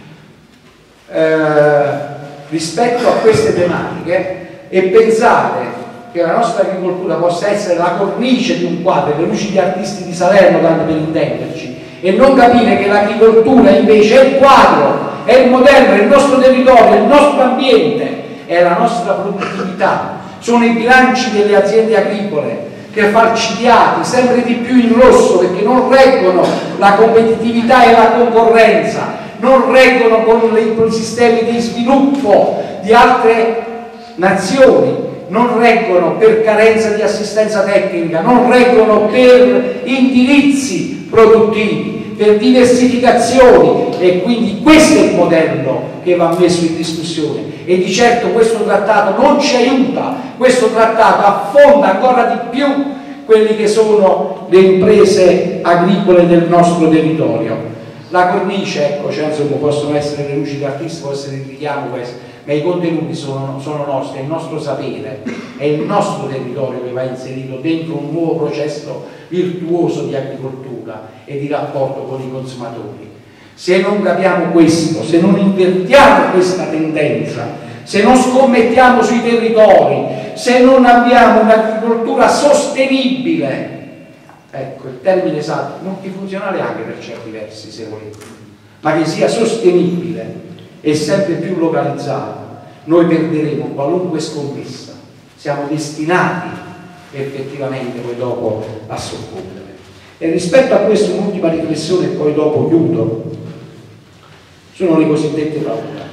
rispetto a queste tematiche, e pensare che la nostra agricoltura possa essere la cornice di un quadro, le luci di artisti di Salerno, tanto per intenderci, e non capire che l'agricoltura invece è il quadro, è il modello, è il nostro territorio, è il nostro ambiente, è la nostra produttività, sono i bilanci delle aziende agricole che falcidiati sempre di più in rosso perché non reggono la competitività e la concorrenza, non reggono con i sistemi di sviluppo di altre nazioni, non reggono per carenza di assistenza tecnica, non reggono per indirizzi produttivi, per diversificazioni, e quindi questo è il modello che va messo in discussione. E di certo questo trattato non ci aiuta, questo trattato affonda ancora di più quelle che sono le imprese agricole del nostro territorio. La cornice, ecco, cioè, insomma, possono essere le luci d'artista, può essere il richiamo, ma i contenuti sono nostri, è il nostro sapere, è il nostro territorio che va inserito dentro un nuovo processo virtuoso di agricoltura e di rapporto con i consumatori. Se non capiamo questo, se non invertiamo questa tendenza, se non scommettiamo sui territori, se non abbiamo un'agricoltura sostenibile, ecco, il termine esatto, multifunzionale anche per certi versi, se volete, ma che sia sostenibile e sempre più localizzato, noi perderemo qualunque scommessa, siamo destinati effettivamente poi dopo a soccombere. E rispetto a questo un'ultima riflessione e poi dopo chiudo, sono le cosiddette paure.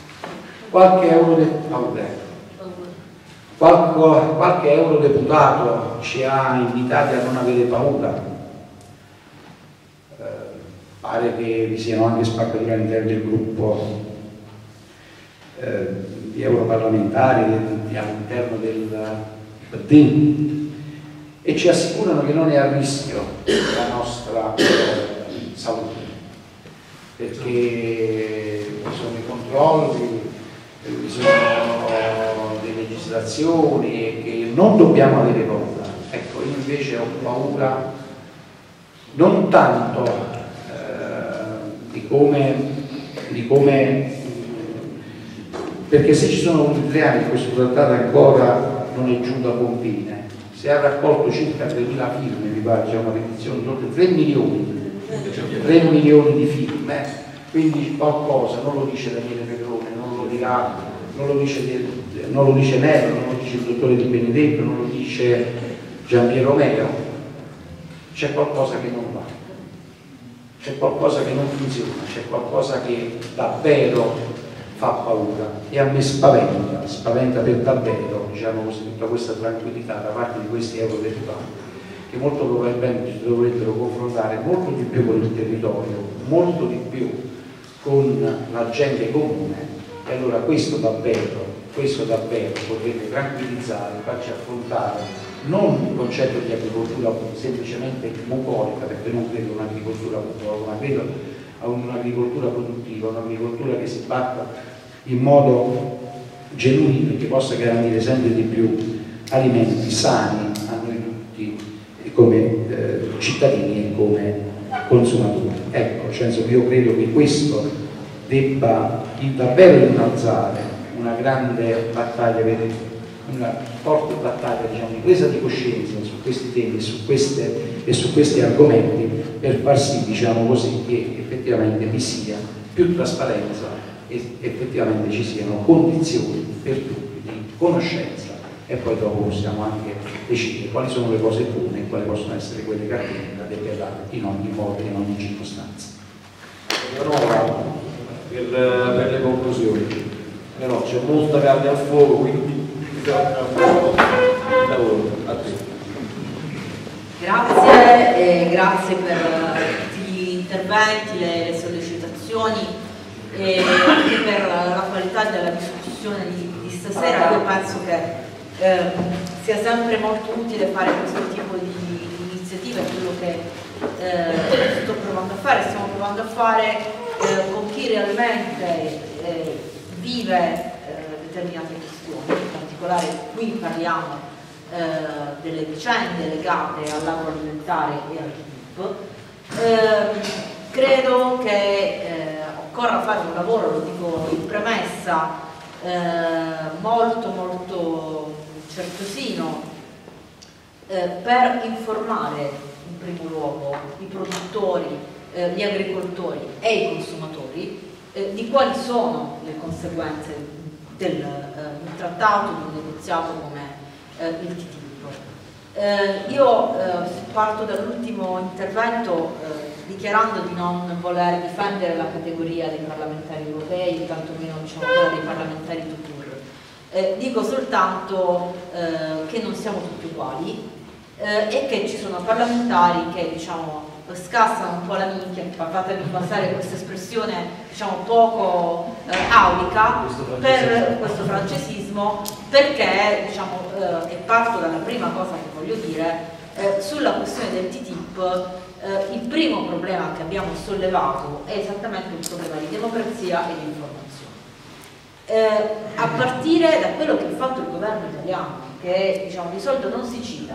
Qualche eurodeputato ci ha invitati a non avere paura. Pare che vi siano anche spaccature all'interno del gruppo di europarlamentari all'interno del PD, e ci assicurano che non è a rischio la nostra salute, perché ci sono i controlli, ci sono le legislazioni e che non dobbiamo avere paura. Ecco, io invece ho paura non tanto di come perché se ci sono voluti 3 anni questo trattato ancora non è giunto a buon fine. Se ha raccolto circa 3.000 firme, mi pare, c'è una petizione di oltre 3 milioni di firme, quindi qualcosa, non lo dice Daniele Petrone, non lo dice Nero, non lo dice il dottore Di Benedetto, non lo dice Giampiero Romeo, c'è qualcosa che non va, c'è qualcosa che non funziona, c'è qualcosa che davvero fa paura, e a me spaventa per davvero, diciamo così, tutta questa tranquillità da parte di questi eurodeputati, che molto probabilmente si dovrebbero confrontare molto di più con il territorio, molto di più con la gente comune, e allora questo davvero potrebbe tranquillizzare, farci affrontare non il concetto di agricoltura semplicemente bucolica, perché non credo a un'agricoltura bucolica, ma credo a un'agricoltura produttiva, un'agricoltura che si batta in modo genuino e che possa garantire sempre di più alimenti sani a noi tutti come cittadini e come consumatori. Ecco, nel senso che io credo che questo debba davvero innalzare una grande battaglia, una forte battaglia, diciamo, di presa di coscienza su questi temi e su questi argomenti, per far sì, diciamo così, che effettivamente vi sia più trasparenza e effettivamente ci siano condizioni per tutti di conoscenza, e poi dopo possiamo anche decidere quali sono le cose buone e quali possono essere quelle cattive da depredare in ogni modo e in ogni circostanza. Allora, per le conclusioni, però c'è molta carne al fuoco, quindi lavoro a te. Grazie, grazie per tutti gli interventi, le sollecitazioni e anche per la qualità della discussione di stasera. Io penso che sia sempre molto utile fare questo tipo di iniziative, quello che sto provando a fare, stiamo provando a fare con chi realmente vive determinate questioni. In particolare qui parliamo delle vicende legate all'agroalimentare e al TTIP. Credo che occorra fare un lavoro, lo dico in premessa, molto certosino, per informare in primo luogo i produttori, gli agricoltori e i consumatori di quali sono le conseguenze del trattato, di un negoziato come il TTIP. Io parto dall'ultimo intervento dichiarando di non voler difendere la categoria dei parlamentari europei, tantomeno diciamo quella dei parlamentari tout-court. Dico soltanto che non siamo tutti uguali e che ci sono parlamentari che, diciamo, scassano un po' la minchia, fatemi passare questa espressione, diciamo, poco aulica per questo francesismo, perché, diciamo, e parto dalla prima cosa che voglio dire, sulla questione del TTIP, il primo problema che abbiamo sollevato è esattamente un problema di democrazia e di informazione. A partire da quello che ha fatto il governo italiano, che, diciamo, di solito non si cita,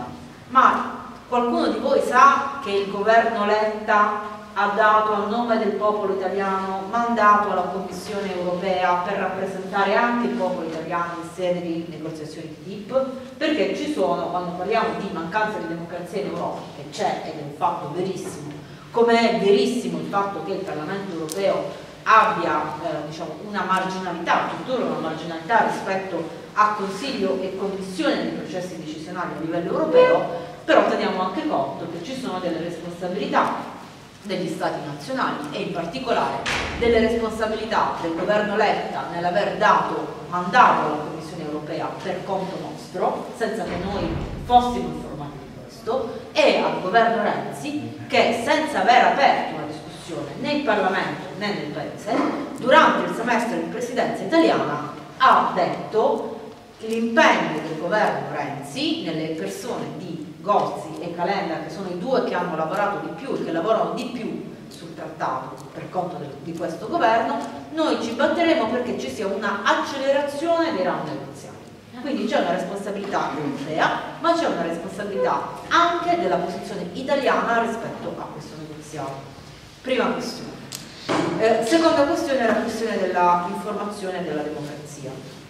ma qualcuno di voi sa che il governo Letta ha dato a nome del popolo italiano mandato alla Commissione europea per rappresentare anche il popolo italiano in sede di negoziazioni di TTIP? Perché ci sono, quando parliamo di mancanza di democrazia in Europa, che c'è ed è un fatto verissimo, come è verissimo il fatto che il Parlamento europeo abbia diciamo, una marginalità, tuttora una marginalità rispetto a Consiglio e Commissione nei processi decisionali a livello europeo, però teniamo anche conto che ci sono delle responsabilità degli Stati nazionali e in particolare delle responsabilità del governo Letta nell'aver dato mandato alla Commissione europea per conto nostro, senza che noi fossimo informati di questo, e al governo Renzi che, senza aver aperto una discussione né in Parlamento né nel Paese, durante il semestre di presidenza italiana ha detto l'impegno del governo Renzi nelle persone di Gozzi e Calenda, che sono i due che hanno lavorato di più e che lavorano di più sul trattato per conto di questo governo. Noi ci batteremo perché ci sia una accelerazione dei round negoziali. Quindi c'è una responsabilità europea, ma c'è una responsabilità anche della posizione italiana rispetto a questo negoziato. Prima questione. Seconda questione è la questione dell'informazione e della democrazia.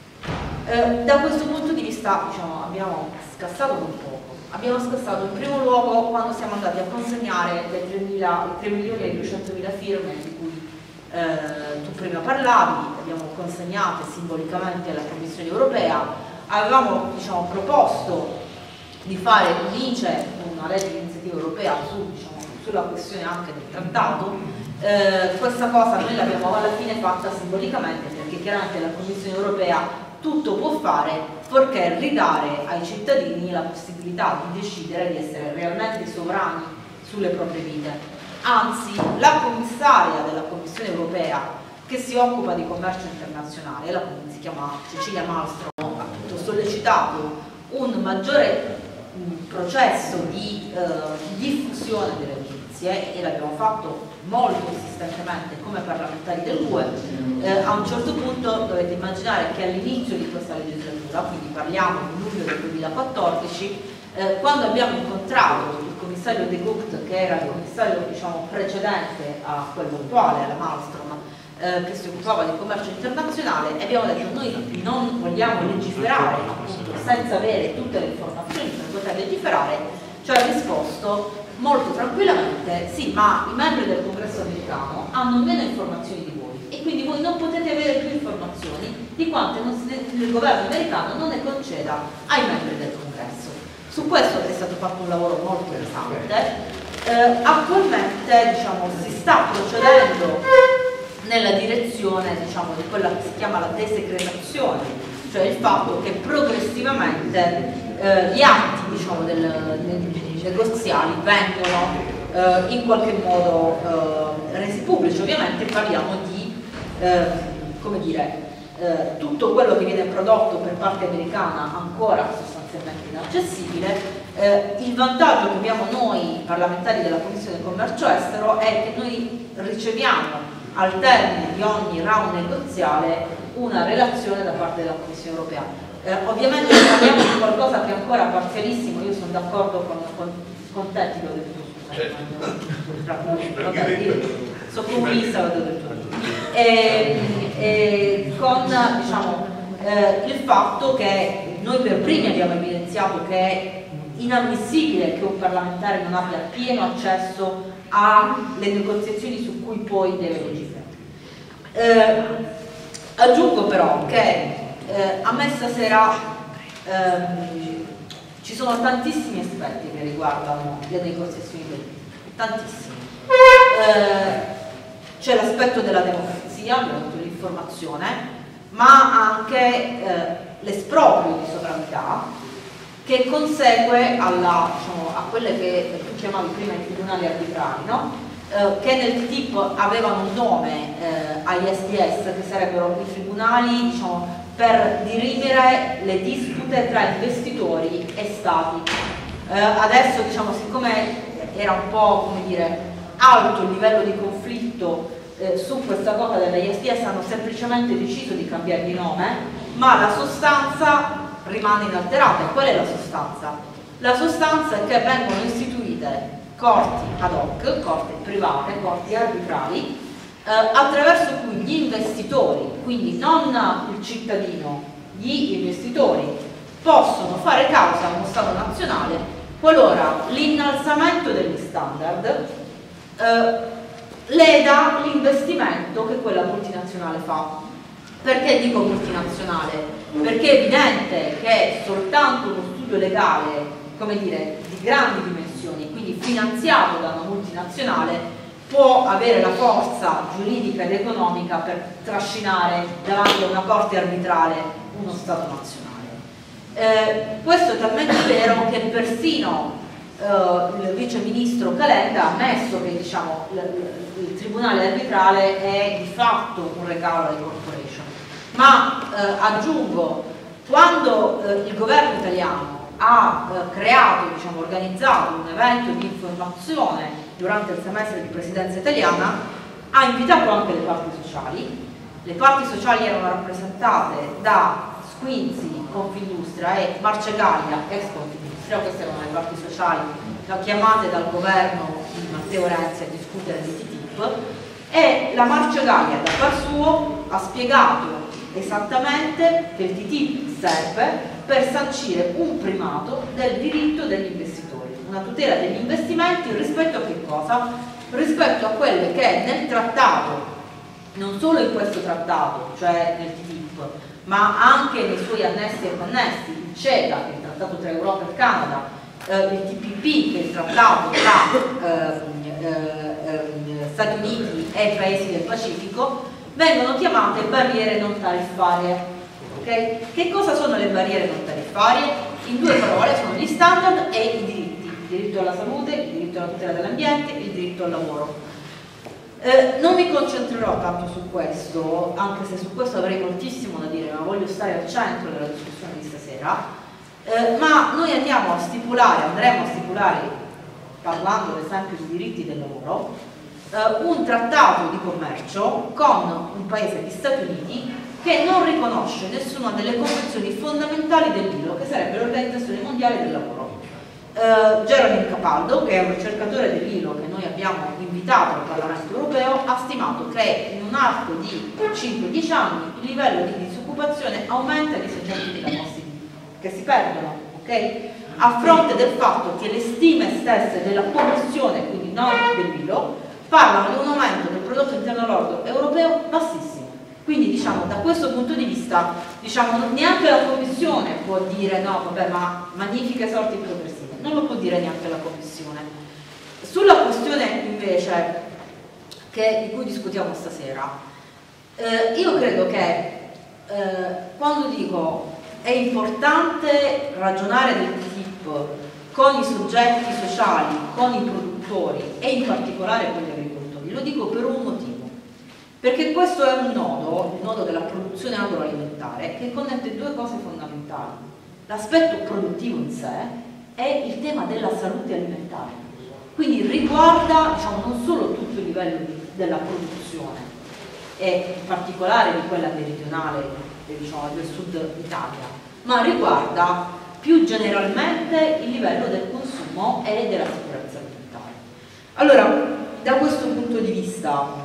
Da questo punto di vista, diciamo, abbiamo scassato un poco. Abbiamo scassato in primo luogo quando siamo andati a consegnare le 3.200.000 firme di cui tu prima parlavi, le abbiamo consegnate simbolicamente alla Commissione europea. Avevamo, diciamo, proposto di fare l'ICE, una legge di iniziativa europea diciamo, sulla questione anche del trattato. Questa cosa noi l'abbiamo alla fine fatta simbolicamente perché chiaramente la Commissione europea tutto può fare purché ridare ai cittadini la possibilità di decidere di essere realmente sovrani sulle proprie vite. Anzi, la commissaria della Commissione europea che si occupa di commercio internazionale, si chiama Cecilia Malmström, ha sollecitato un maggiore processo di diffusione delle notizie, e l'abbiamo fatto molto insistentemente come parlamentari del UE. A un certo punto dovete immaginare che all'inizio di questa legislatura, quindi parliamo di luglio del 2014, quando abbiamo incontrato il commissario De Gucht, che era il commissario precedente a quello attuale, alla Malmström, che si occupava di commercio internazionale, e abbiamo detto: noi non vogliamo legiferare appunto senza avere tutte le informazioni per poter legiferare. Ci ha risposto molto tranquillamente: sì, ma i membri del Congresso americano hanno meno informazioni di voi e quindi voi non potete avere più informazioni di quante il governo americano non ne conceda ai membri del Congresso. Su questo è stato fatto un lavoro molto pesante. Attualmente si sta procedendo nella direzione di quella che si chiama la desecretazione, cioè il fatto che progressivamente gli atti negoziali vengono in qualche modo resi pubblici. Ovviamente parliamo di tutto quello che viene prodotto per parte americana ancora sostanzialmente inaccessibile. Il vantaggio che abbiamo noi parlamentari della Commissione Commercio Estero è che noi riceviamo al termine di ogni round negoziale una relazione da parte della Commissione Europea. Ovviamente parliamo di qualcosa che è ancora parzialissimo. Io sono d'accordo con te, ti l'ho detto, sono comunista, l'ho detto, con il fatto che noi per primi abbiamo evidenziato che è inammissibile che un parlamentare non abbia pieno accesso alle negoziazioni su cui poi deve legiferare. Aggiungo però che a me stasera ci sono tantissimi aspetti che riguardano le negoziazioni tantissimi. C'è l'aspetto della democrazia, dell'informazione, ma anche l'esproprio di sovranità che consegue a quelle che tu chiamavi prima i tribunali arbitrali, no? Che nel TTIP avevano un nome, ISDS, che sarebbero i tribunali per dirimere le dispute tra investitori e stati. Adesso siccome era un po' alto il livello di conflitto su questa cosa dell'ISDS, hanno semplicemente deciso di cambiare di nome, ma la sostanza rimane inalterata. E qual è la sostanza? La sostanza è che vengono istituite corti ad hoc, corti private, corti arbitrali, attraverso cui gli investitori, quindi non il cittadino, gli investitori possono fare causa a uno Stato nazionale qualora l'innalzamento degli standard leda l'investimento che quella multinazionale fa. Perché dico multinazionale? Perché è evidente che soltanto uno studio legale, di grandi dimensioni, quindi finanziato da una multinazionale, può avere la forza giuridica ed economica per trascinare davanti a una corte arbitrale uno Stato nazionale. Questo è talmente vero che persino il vice ministro Calenda ha ammesso che il tribunale arbitrale è di fatto un regalo alle corporation. Ma aggiungo, quando il governo italiano ha organizzato un evento di informazione durante il semestre di presidenza italiana, ha invitato anche le parti sociali. Le parti sociali erano rappresentate da Squinzi, Confindustria, e Marcegaglia, ex Confindustria. Queste erano le parti sociali chiamate dal governo di Matteo Renzi a discutere di TTIP, e la Marcegaglia da par suo ha spiegato esattamente che il TTIP serve per sancire un primato del diritto degli investitori, una tutela degli investimenti rispetto a che cosa? Rispetto a quelle che nel trattato, non solo in questo trattato, cioè nel TTIP, ma anche nei suoi annessi e connessi, il CETA, che è il trattato tra Europa e Canada, il TPP, che è il trattato tra Stati Uniti e Paesi del Pacifico, vengono chiamate barriere non tariffarie. Okay? Che cosa sono le barriere non tariffarie? In due parole sono gli standard e i diritti: il diritto alla salute, il diritto alla tutela dell'ambiente, il diritto al lavoro. Non mi concentrerò tanto su questo, anche se su questo avrei moltissimo da dire, ma voglio stare al centro della discussione di stasera. Ma noi andremo a stipulare, parlando ad esempio di diritti del lavoro, un trattato di commercio con un paese, gli Stati Uniti, che non riconosce nessuna delle convenzioni fondamentali dell'ILO, che sarebbe l'Organizzazione Mondiale del Lavoro. Jeremy Capaldo, che è un ricercatore dell'ILO che noi abbiamo invitato al Parlamento Europeo, ha stimato che in un arco di 5-10 anni il livello di disoccupazione aumenta di 600.000 posti che si perdono, okay? A fronte del fatto che le stime stesse della Commissione, quindi non dell'ILO, parlano di un aumento del prodotto interno lordo europeo bassissimo. Quindi diciamo, da questo punto di vista, diciamo, neanche la Commissione può dire no, vabbè, ma magnifiche sorti progressive, non lo può dire neanche la Commissione. Sulla questione invece di cui discutiamo stasera, io credo che quando dico è importante ragionare del TTIP con i soggetti sociali, con i produttori e in particolare con gli agricoltori, lo dico per un motivo. Perché questo è un nodo, il nodo della produzione agroalimentare, che connette due cose fondamentali. L'aspetto produttivo in sé e il tema della salute alimentare. Quindi riguarda, diciamo, non solo tutto il livello della produzione, e in particolare di quella meridionale, diciamo, del sud Italia, ma riguarda più generalmente il livello del consumo e della sicurezza alimentare. Allora, da questo punto di vista,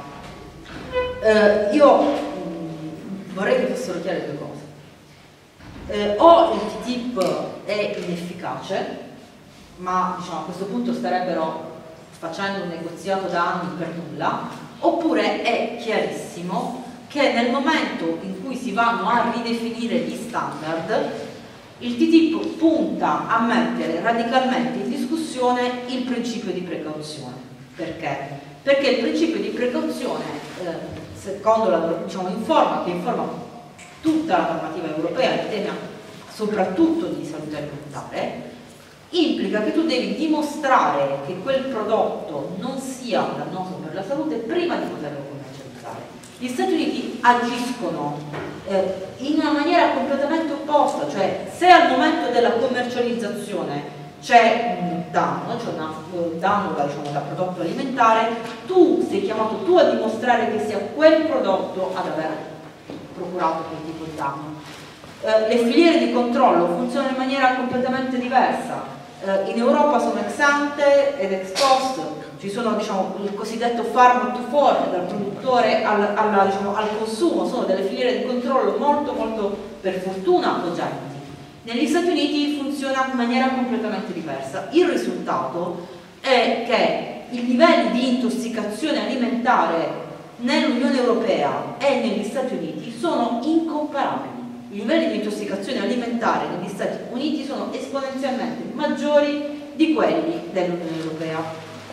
io vorrei che fossero chiare due cose. O il TTIP è inefficace, ma diciamo, a questo punto starebbero facendo un negoziato da anni per nulla, oppure è chiarissimo che nel momento in cui si vanno a ridefinire gli standard, il TTIP punta a mettere radicalmente in discussione il principio di precauzione. Perché? Perché il principio di precauzione, secondo diciamo, informa tutta la normativa europea in tema soprattutto di salute alimentare, implica che tu devi dimostrare che quel prodotto non sia dannoso per la salute prima di poterlo commercializzare. Gli Stati Uniti agiscono in una maniera completamente opposta, cioè se al momento della commercializzazione c'è un danno, cioè un danno da prodotto alimentare, tu sei chiamato a dimostrare che sia quel prodotto ad aver procurato quel tipo di danno. Le filiere di controllo funzionano in maniera completamente diversa. In Europa sono ex ante ed ex post, ci sono diciamo, il cosiddetto farm to fork, dal produttore al consumo, sono delle filiere di controllo molto per fortuna cogenti. Negli Stati Uniti funziona in maniera completamente diversa. Il risultato è che i livelli di intossicazione alimentare nell'Unione Europea e negli Stati Uniti sono incomparabili. I livelli di intossicazione alimentare negli Stati Uniti sono esponenzialmente maggiori di quelli dell'Unione Europea.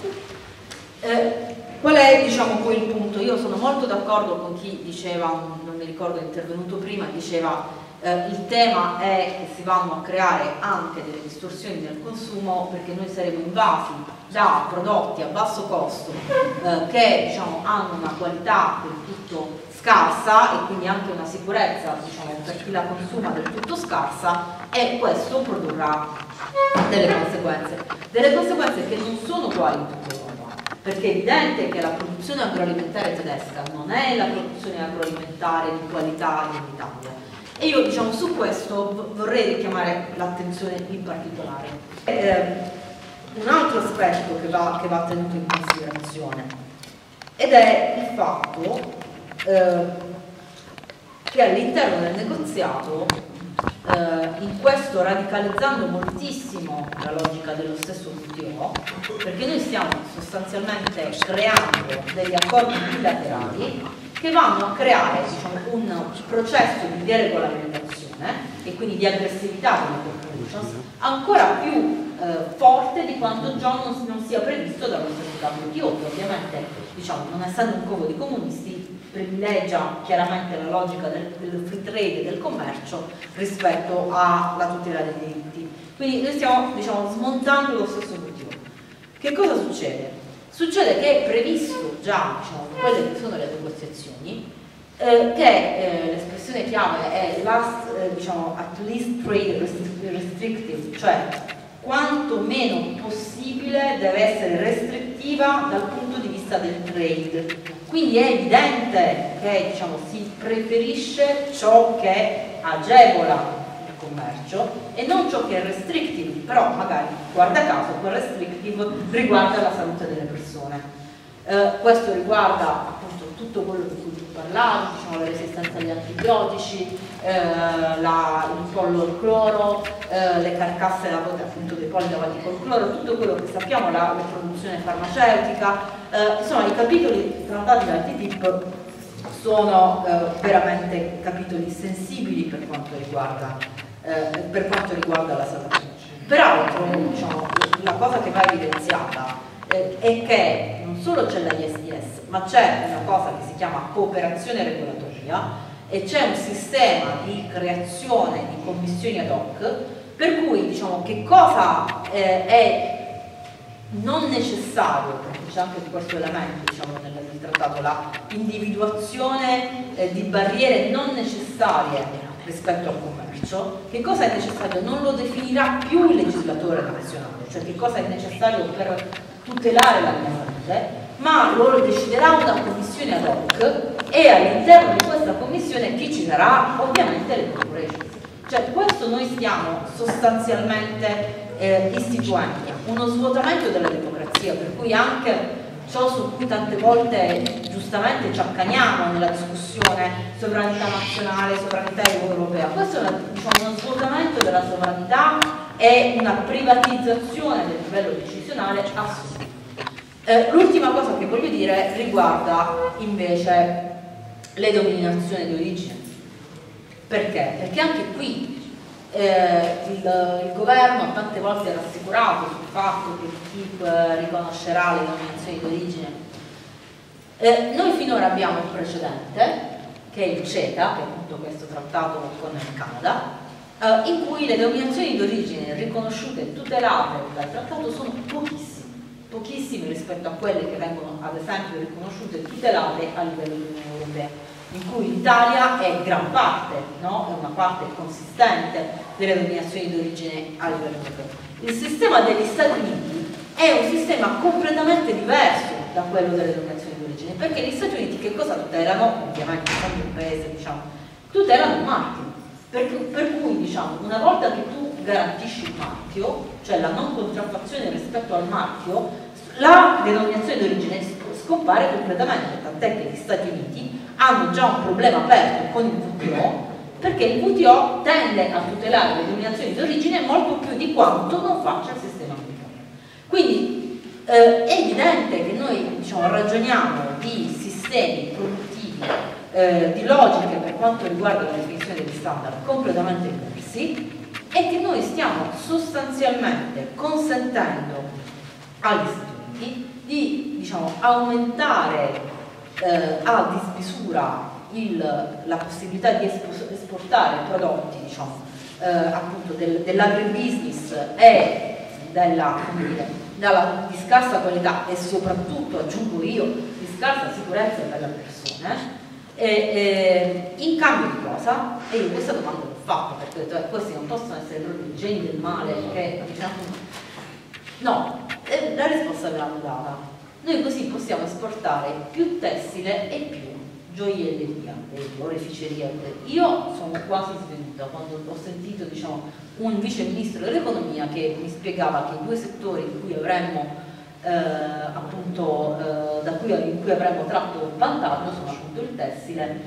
Qual è diciamo poi il punto? Io sono molto d'accordo con chi diceva, non mi ricordo è intervenuto prima, diceva il tema è che si vanno a creare anche delle distorsioni nel consumo perché noi saremo invasi da prodotti a basso costo che diciamo, hanno una qualità del tutto scarsa e quindi anche una sicurezza diciamo, per chi la consuma del tutto scarsa, e questo produrrà delle conseguenze che non sono uguali in tutta Europa, perché è evidente che la produzione agroalimentare tedesca non è la produzione agroalimentare di qualità in Italia. E io diciamo su questo vorrei richiamare l'attenzione in particolare. Un altro aspetto che va tenuto in considerazione ed è il fatto che all'interno del negoziato, in questo radicalizzando moltissimo la logica dello stesso WTO, perché noi stiamo sostanzialmente creando degli accordi bilaterali che vanno a creare diciamo, un processo di deregolamentazione e quindi di aggressività delle corporations ancora più forte di quanto già non sia previsto dallo Statuto WTO, che ovviamente diciamo, non essendo un covo di comunisti privilegia chiaramente la logica del free trade e del commercio rispetto alla tutela dei diritti. Quindi noi stiamo, diciamo, smontando lo stesso motivo. Che cosa succede? Succede che è previsto già, diciamo, quelle che sono le negoziazioni, che l'espressione chiave è diciamo, at least trade restrictive, cioè quanto meno possibile deve essere restrittiva dal punto di vista del trade. Quindi è evidente che, diciamo, si preferisce ciò che agevola il commercio e non ciò che è restrictive, però magari, guarda caso, quel restrictive riguarda la salute delle persone. Questo riguarda appunto tutto quello di cui tu parlavi, diciamo, la resistenza agli antibiotici, il pollo al cloro, le carcasse lavate, appunto dei polli lavati col cloro, tutto quello che sappiamo, la produzione farmaceutica. Insomma, i capitoli trattati dal TTIP sono veramente capitoli sensibili per quanto riguarda la salute. Peraltro, diciamo, la cosa che va evidenziata è che non solo c'è la ISDS, ma c'è una cosa che si chiama cooperazione regolatoria e c'è un sistema di creazione di commissioni ad hoc, per cui, diciamo, che cosa è non necessario, perché c'è anche questo elemento, diciamo, nel trattato, la individuazione di barriere non necessarie rispetto al commercio. Che cosa è necessario? Non lo definirà più il legislatore nazionale, cioè che cosa è necessario per tutelare la mia salute, ma lo deciderà una commissione ad hoc e all'interno di questa commissione chi ci sarà? Ovviamente le corporation. Cioè questo noi stiamo sostanzialmente istituendo, uno svuotamento della democrazia, per cui anche ciò su cui tante volte giustamente ci accaniamo nella discussione sovranità nazionale, sovranità europea, questo è diciamo, uno svuotamento della sovranità e una privatizzazione del livello decisionale assoluto. L'ultima cosa che voglio dire riguarda invece le denominazioni di origine. Perché? Perché anche qui il governo tante volte ha rassicurato sul fatto che il TTIP riconoscerà le denominazioni di origine. Noi finora abbiamo un precedente, che è il CETA, che è appunto questo trattato con il Canada, in cui le denominazioni di origine riconosciute e tutelate dal trattato sono pochissime rispetto a quelle che vengono ad esempio riconosciute e tutelate a livello dell'Unione Europea, in cui l'Italia è gran parte, no? È una parte consistente delle denominazioni di origine a livello europeo. Il sistema degli Stati Uniti è un sistema completamente diverso da quello delle denominazioni di origine, perché gli Stati Uniti che cosa tutelano? Ovviamente essendo un paese, diciamo, tutelano il marchio. Per cui, diciamo, una volta che tu garantisci il marchio, cioè la non contraffazione rispetto al marchio, la denominazione di origine scompare completamente, tant'è che gli Stati Uniti hanno già un problema aperto con il WTO, perché il WTO tende a tutelare le denominazioni di origine molto più di quanto non faccia il sistema americano. Quindi è evidente che noi, diciamo, ragioniamo di sistemi produttivi, di logiche per quanto riguarda la definizione degli standard completamente diversi e che noi stiamo sostanzialmente consentendo agli Stati Uniti di, diciamo, aumentare a dismisura la possibilità di esportare prodotti, diciamo, appunto dell'agribusiness e di scarsa qualità e soprattutto, aggiungo io, di scarsa sicurezza per le persone. In cambio di cosa? E io questa domanda l'ho fatta perché ho detto, questi non possono essere proprio i geni del male che, diciamo, no, la risposta ve l'hanno data. Noi così possiamo esportare più tessile e più gioielleria, oreficeria. Io sono quasi svenuta quando ho sentito, diciamo, un vice ministro dell'economia che mi spiegava che i due settori in cui avremmo appunto in cui avremmo tratto vantaggio sono appunto il tessile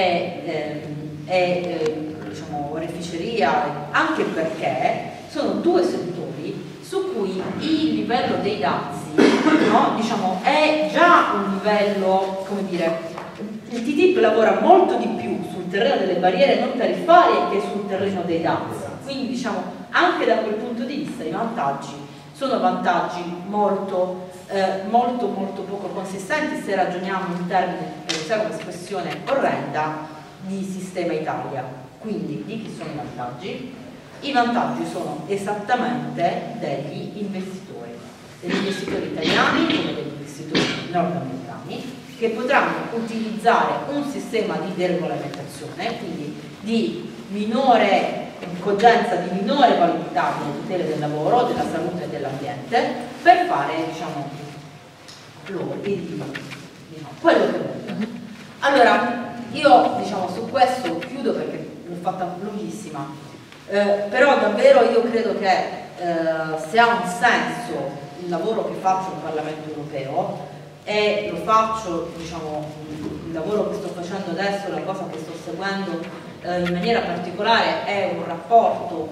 e diciamo oreficeria, anche perché sono due settori su cui il livello dei dazi, no, diciamo, è già un livello, come dire, il TTIP lavora molto di più sul terreno delle barriere non tariffarie che sul terreno dei dazi, quindi diciamo anche da quel punto di vista i vantaggi sono vantaggi molto poco consistenti se ragioniamo in termini per utilizzare un'espressione orrenda, di Sistema Italia. Quindi di chi sono i vantaggi? I vantaggi sono esattamente degli investitori italiani come degli investitori nordamericani, che potranno utilizzare un sistema di deregolamentazione, quindi di minore cogenza, di minore validità delle tutele del lavoro, della salute e dell'ambiente, per fare, diciamo, loro, quello che vogliono. Allora, io, diciamo, su questo chiudo perché l'ho fatta lunghissima, però davvero io credo che se ha un senso il lavoro che faccio in Parlamento Europeo, e lo faccio, diciamo, il lavoro che sto facendo adesso, la cosa che sto seguendo in maniera particolare è un rapporto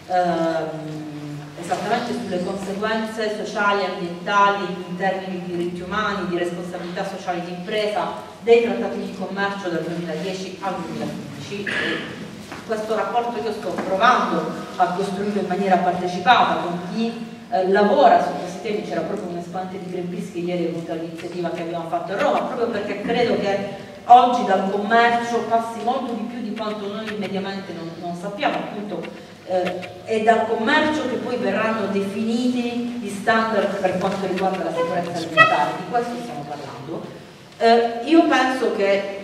esattamente sulle conseguenze sociali e ambientali in termini di diritti umani, di responsabilità sociale di impresa dei trattati di commercio dal 2010 al 2015. Questo rapporto io sto provando a costruirlo in maniera partecipata con chi lavora su questi temi. C'era proprio un esponente di Greenpeace che ieri è venuto all'iniziativa che abbiamo fatto a Roma, proprio perché credo che oggi dal commercio passi molto di più di quanto noi mediamente non sappiamo, appunto è dal commercio che poi verranno definiti gli standard per quanto riguarda la sicurezza alimentare, di questo stiamo parlando. Io penso che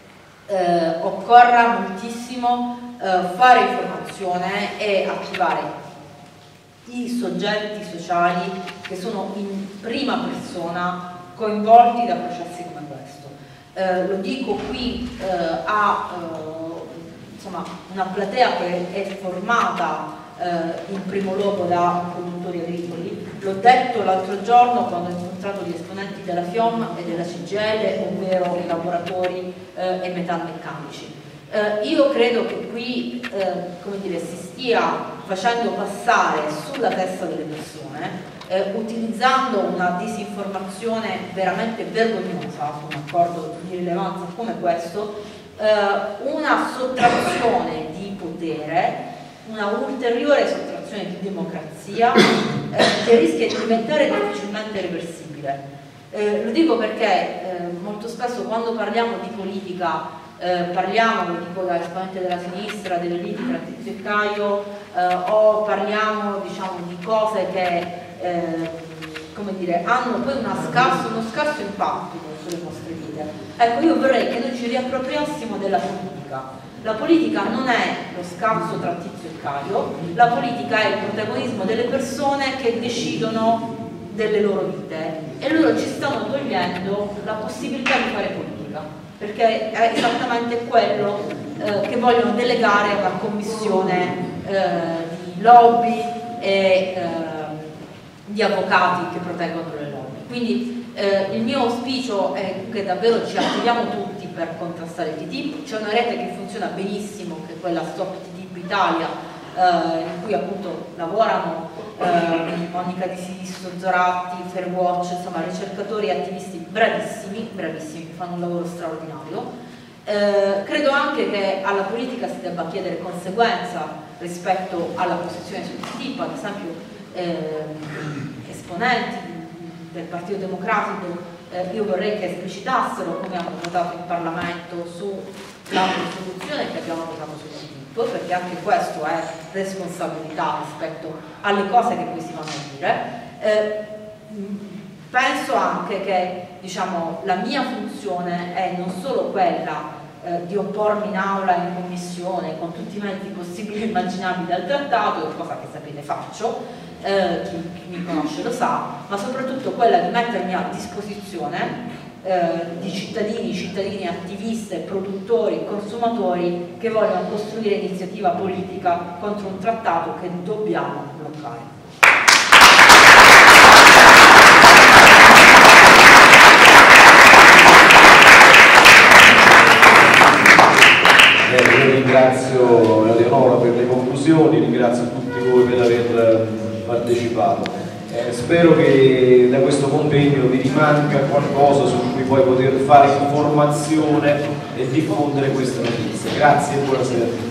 occorra moltissimo fare informazione e attivare i soggetti sociali che sono in prima persona coinvolti da processi come questo. Lo dico qui a insomma, una platea che è formata in primo luogo da produttori agricoli. L'ho detto l'altro giorno quando ho incontrato gli esponenti della FIOM e della CGIL, ovvero i lavoratori e metalmeccanici. Io credo che qui come dire, si stia facendo passare sulla testa delle persone, utilizzando una disinformazione veramente vergognosa su un accordo di rilevanza come questo, una sottrazione di potere, una ulteriore sottrazione di democrazia che rischia di diventare difficilmente reversibile. Lo dico perché molto spesso quando parliamo di politica parliamo, lo dico da esponente della sinistra, delle liti tra Tizio e Caio, o parliamo, diciamo, di cose che come dire, hanno poi uno scarso impatto sulle nostre vite. Ecco, io vorrei che noi ci riappropriassimo della politica. La politica non è lo scarso tra Tizio e Caio, la politica è il protagonismo delle persone che decidono delle loro vite, e loro ci stanno togliendo la possibilità di fare politica, perché è esattamente quello che vogliono delegare a una commissione di lobby e di avvocati che proteggono le lobby. Quindi il mio auspicio è che davvero ci attiviamo tutti per contrastare il TTIP. C'è una rete che funziona benissimo, che è quella Stop TTIP Italia, in cui appunto lavorano Monica Di Sisto, Zoratti, Fairwatch, insomma ricercatori e attivisti bravissimi, che fanno un lavoro straordinario. Credo anche che alla politica si debba chiedere conseguenza rispetto alla posizione sul TTIP, ad esempio esponenti del Partito Democratico io vorrei che esplicitassero come hanno votato in Parlamento sulla risoluzione che abbiamo votato sul TTIP, perché anche questo è responsabilità rispetto alle cose che poi si vanno a dire. Penso anche che, diciamo, la mia funzione è non solo quella di oppormi in aula, in commissione, con tutti i mezzi possibili e immaginabili al trattato, cosa che sapete faccio, chi mi conosce lo sa, ma soprattutto quella di mettermi a disposizione di cittadini, attiviste, produttori, consumatori che vogliono costruire iniziativa politica contro un trattato che dobbiamo bloccare. Io ringrazio Eleonora per le conclusioni, ringrazio tutti voi per aver partecipato. Spero che da questo convegno vi rimanga qualcosa su cui poi poter fare informazione e diffondere queste notizie. Grazie e buonasera.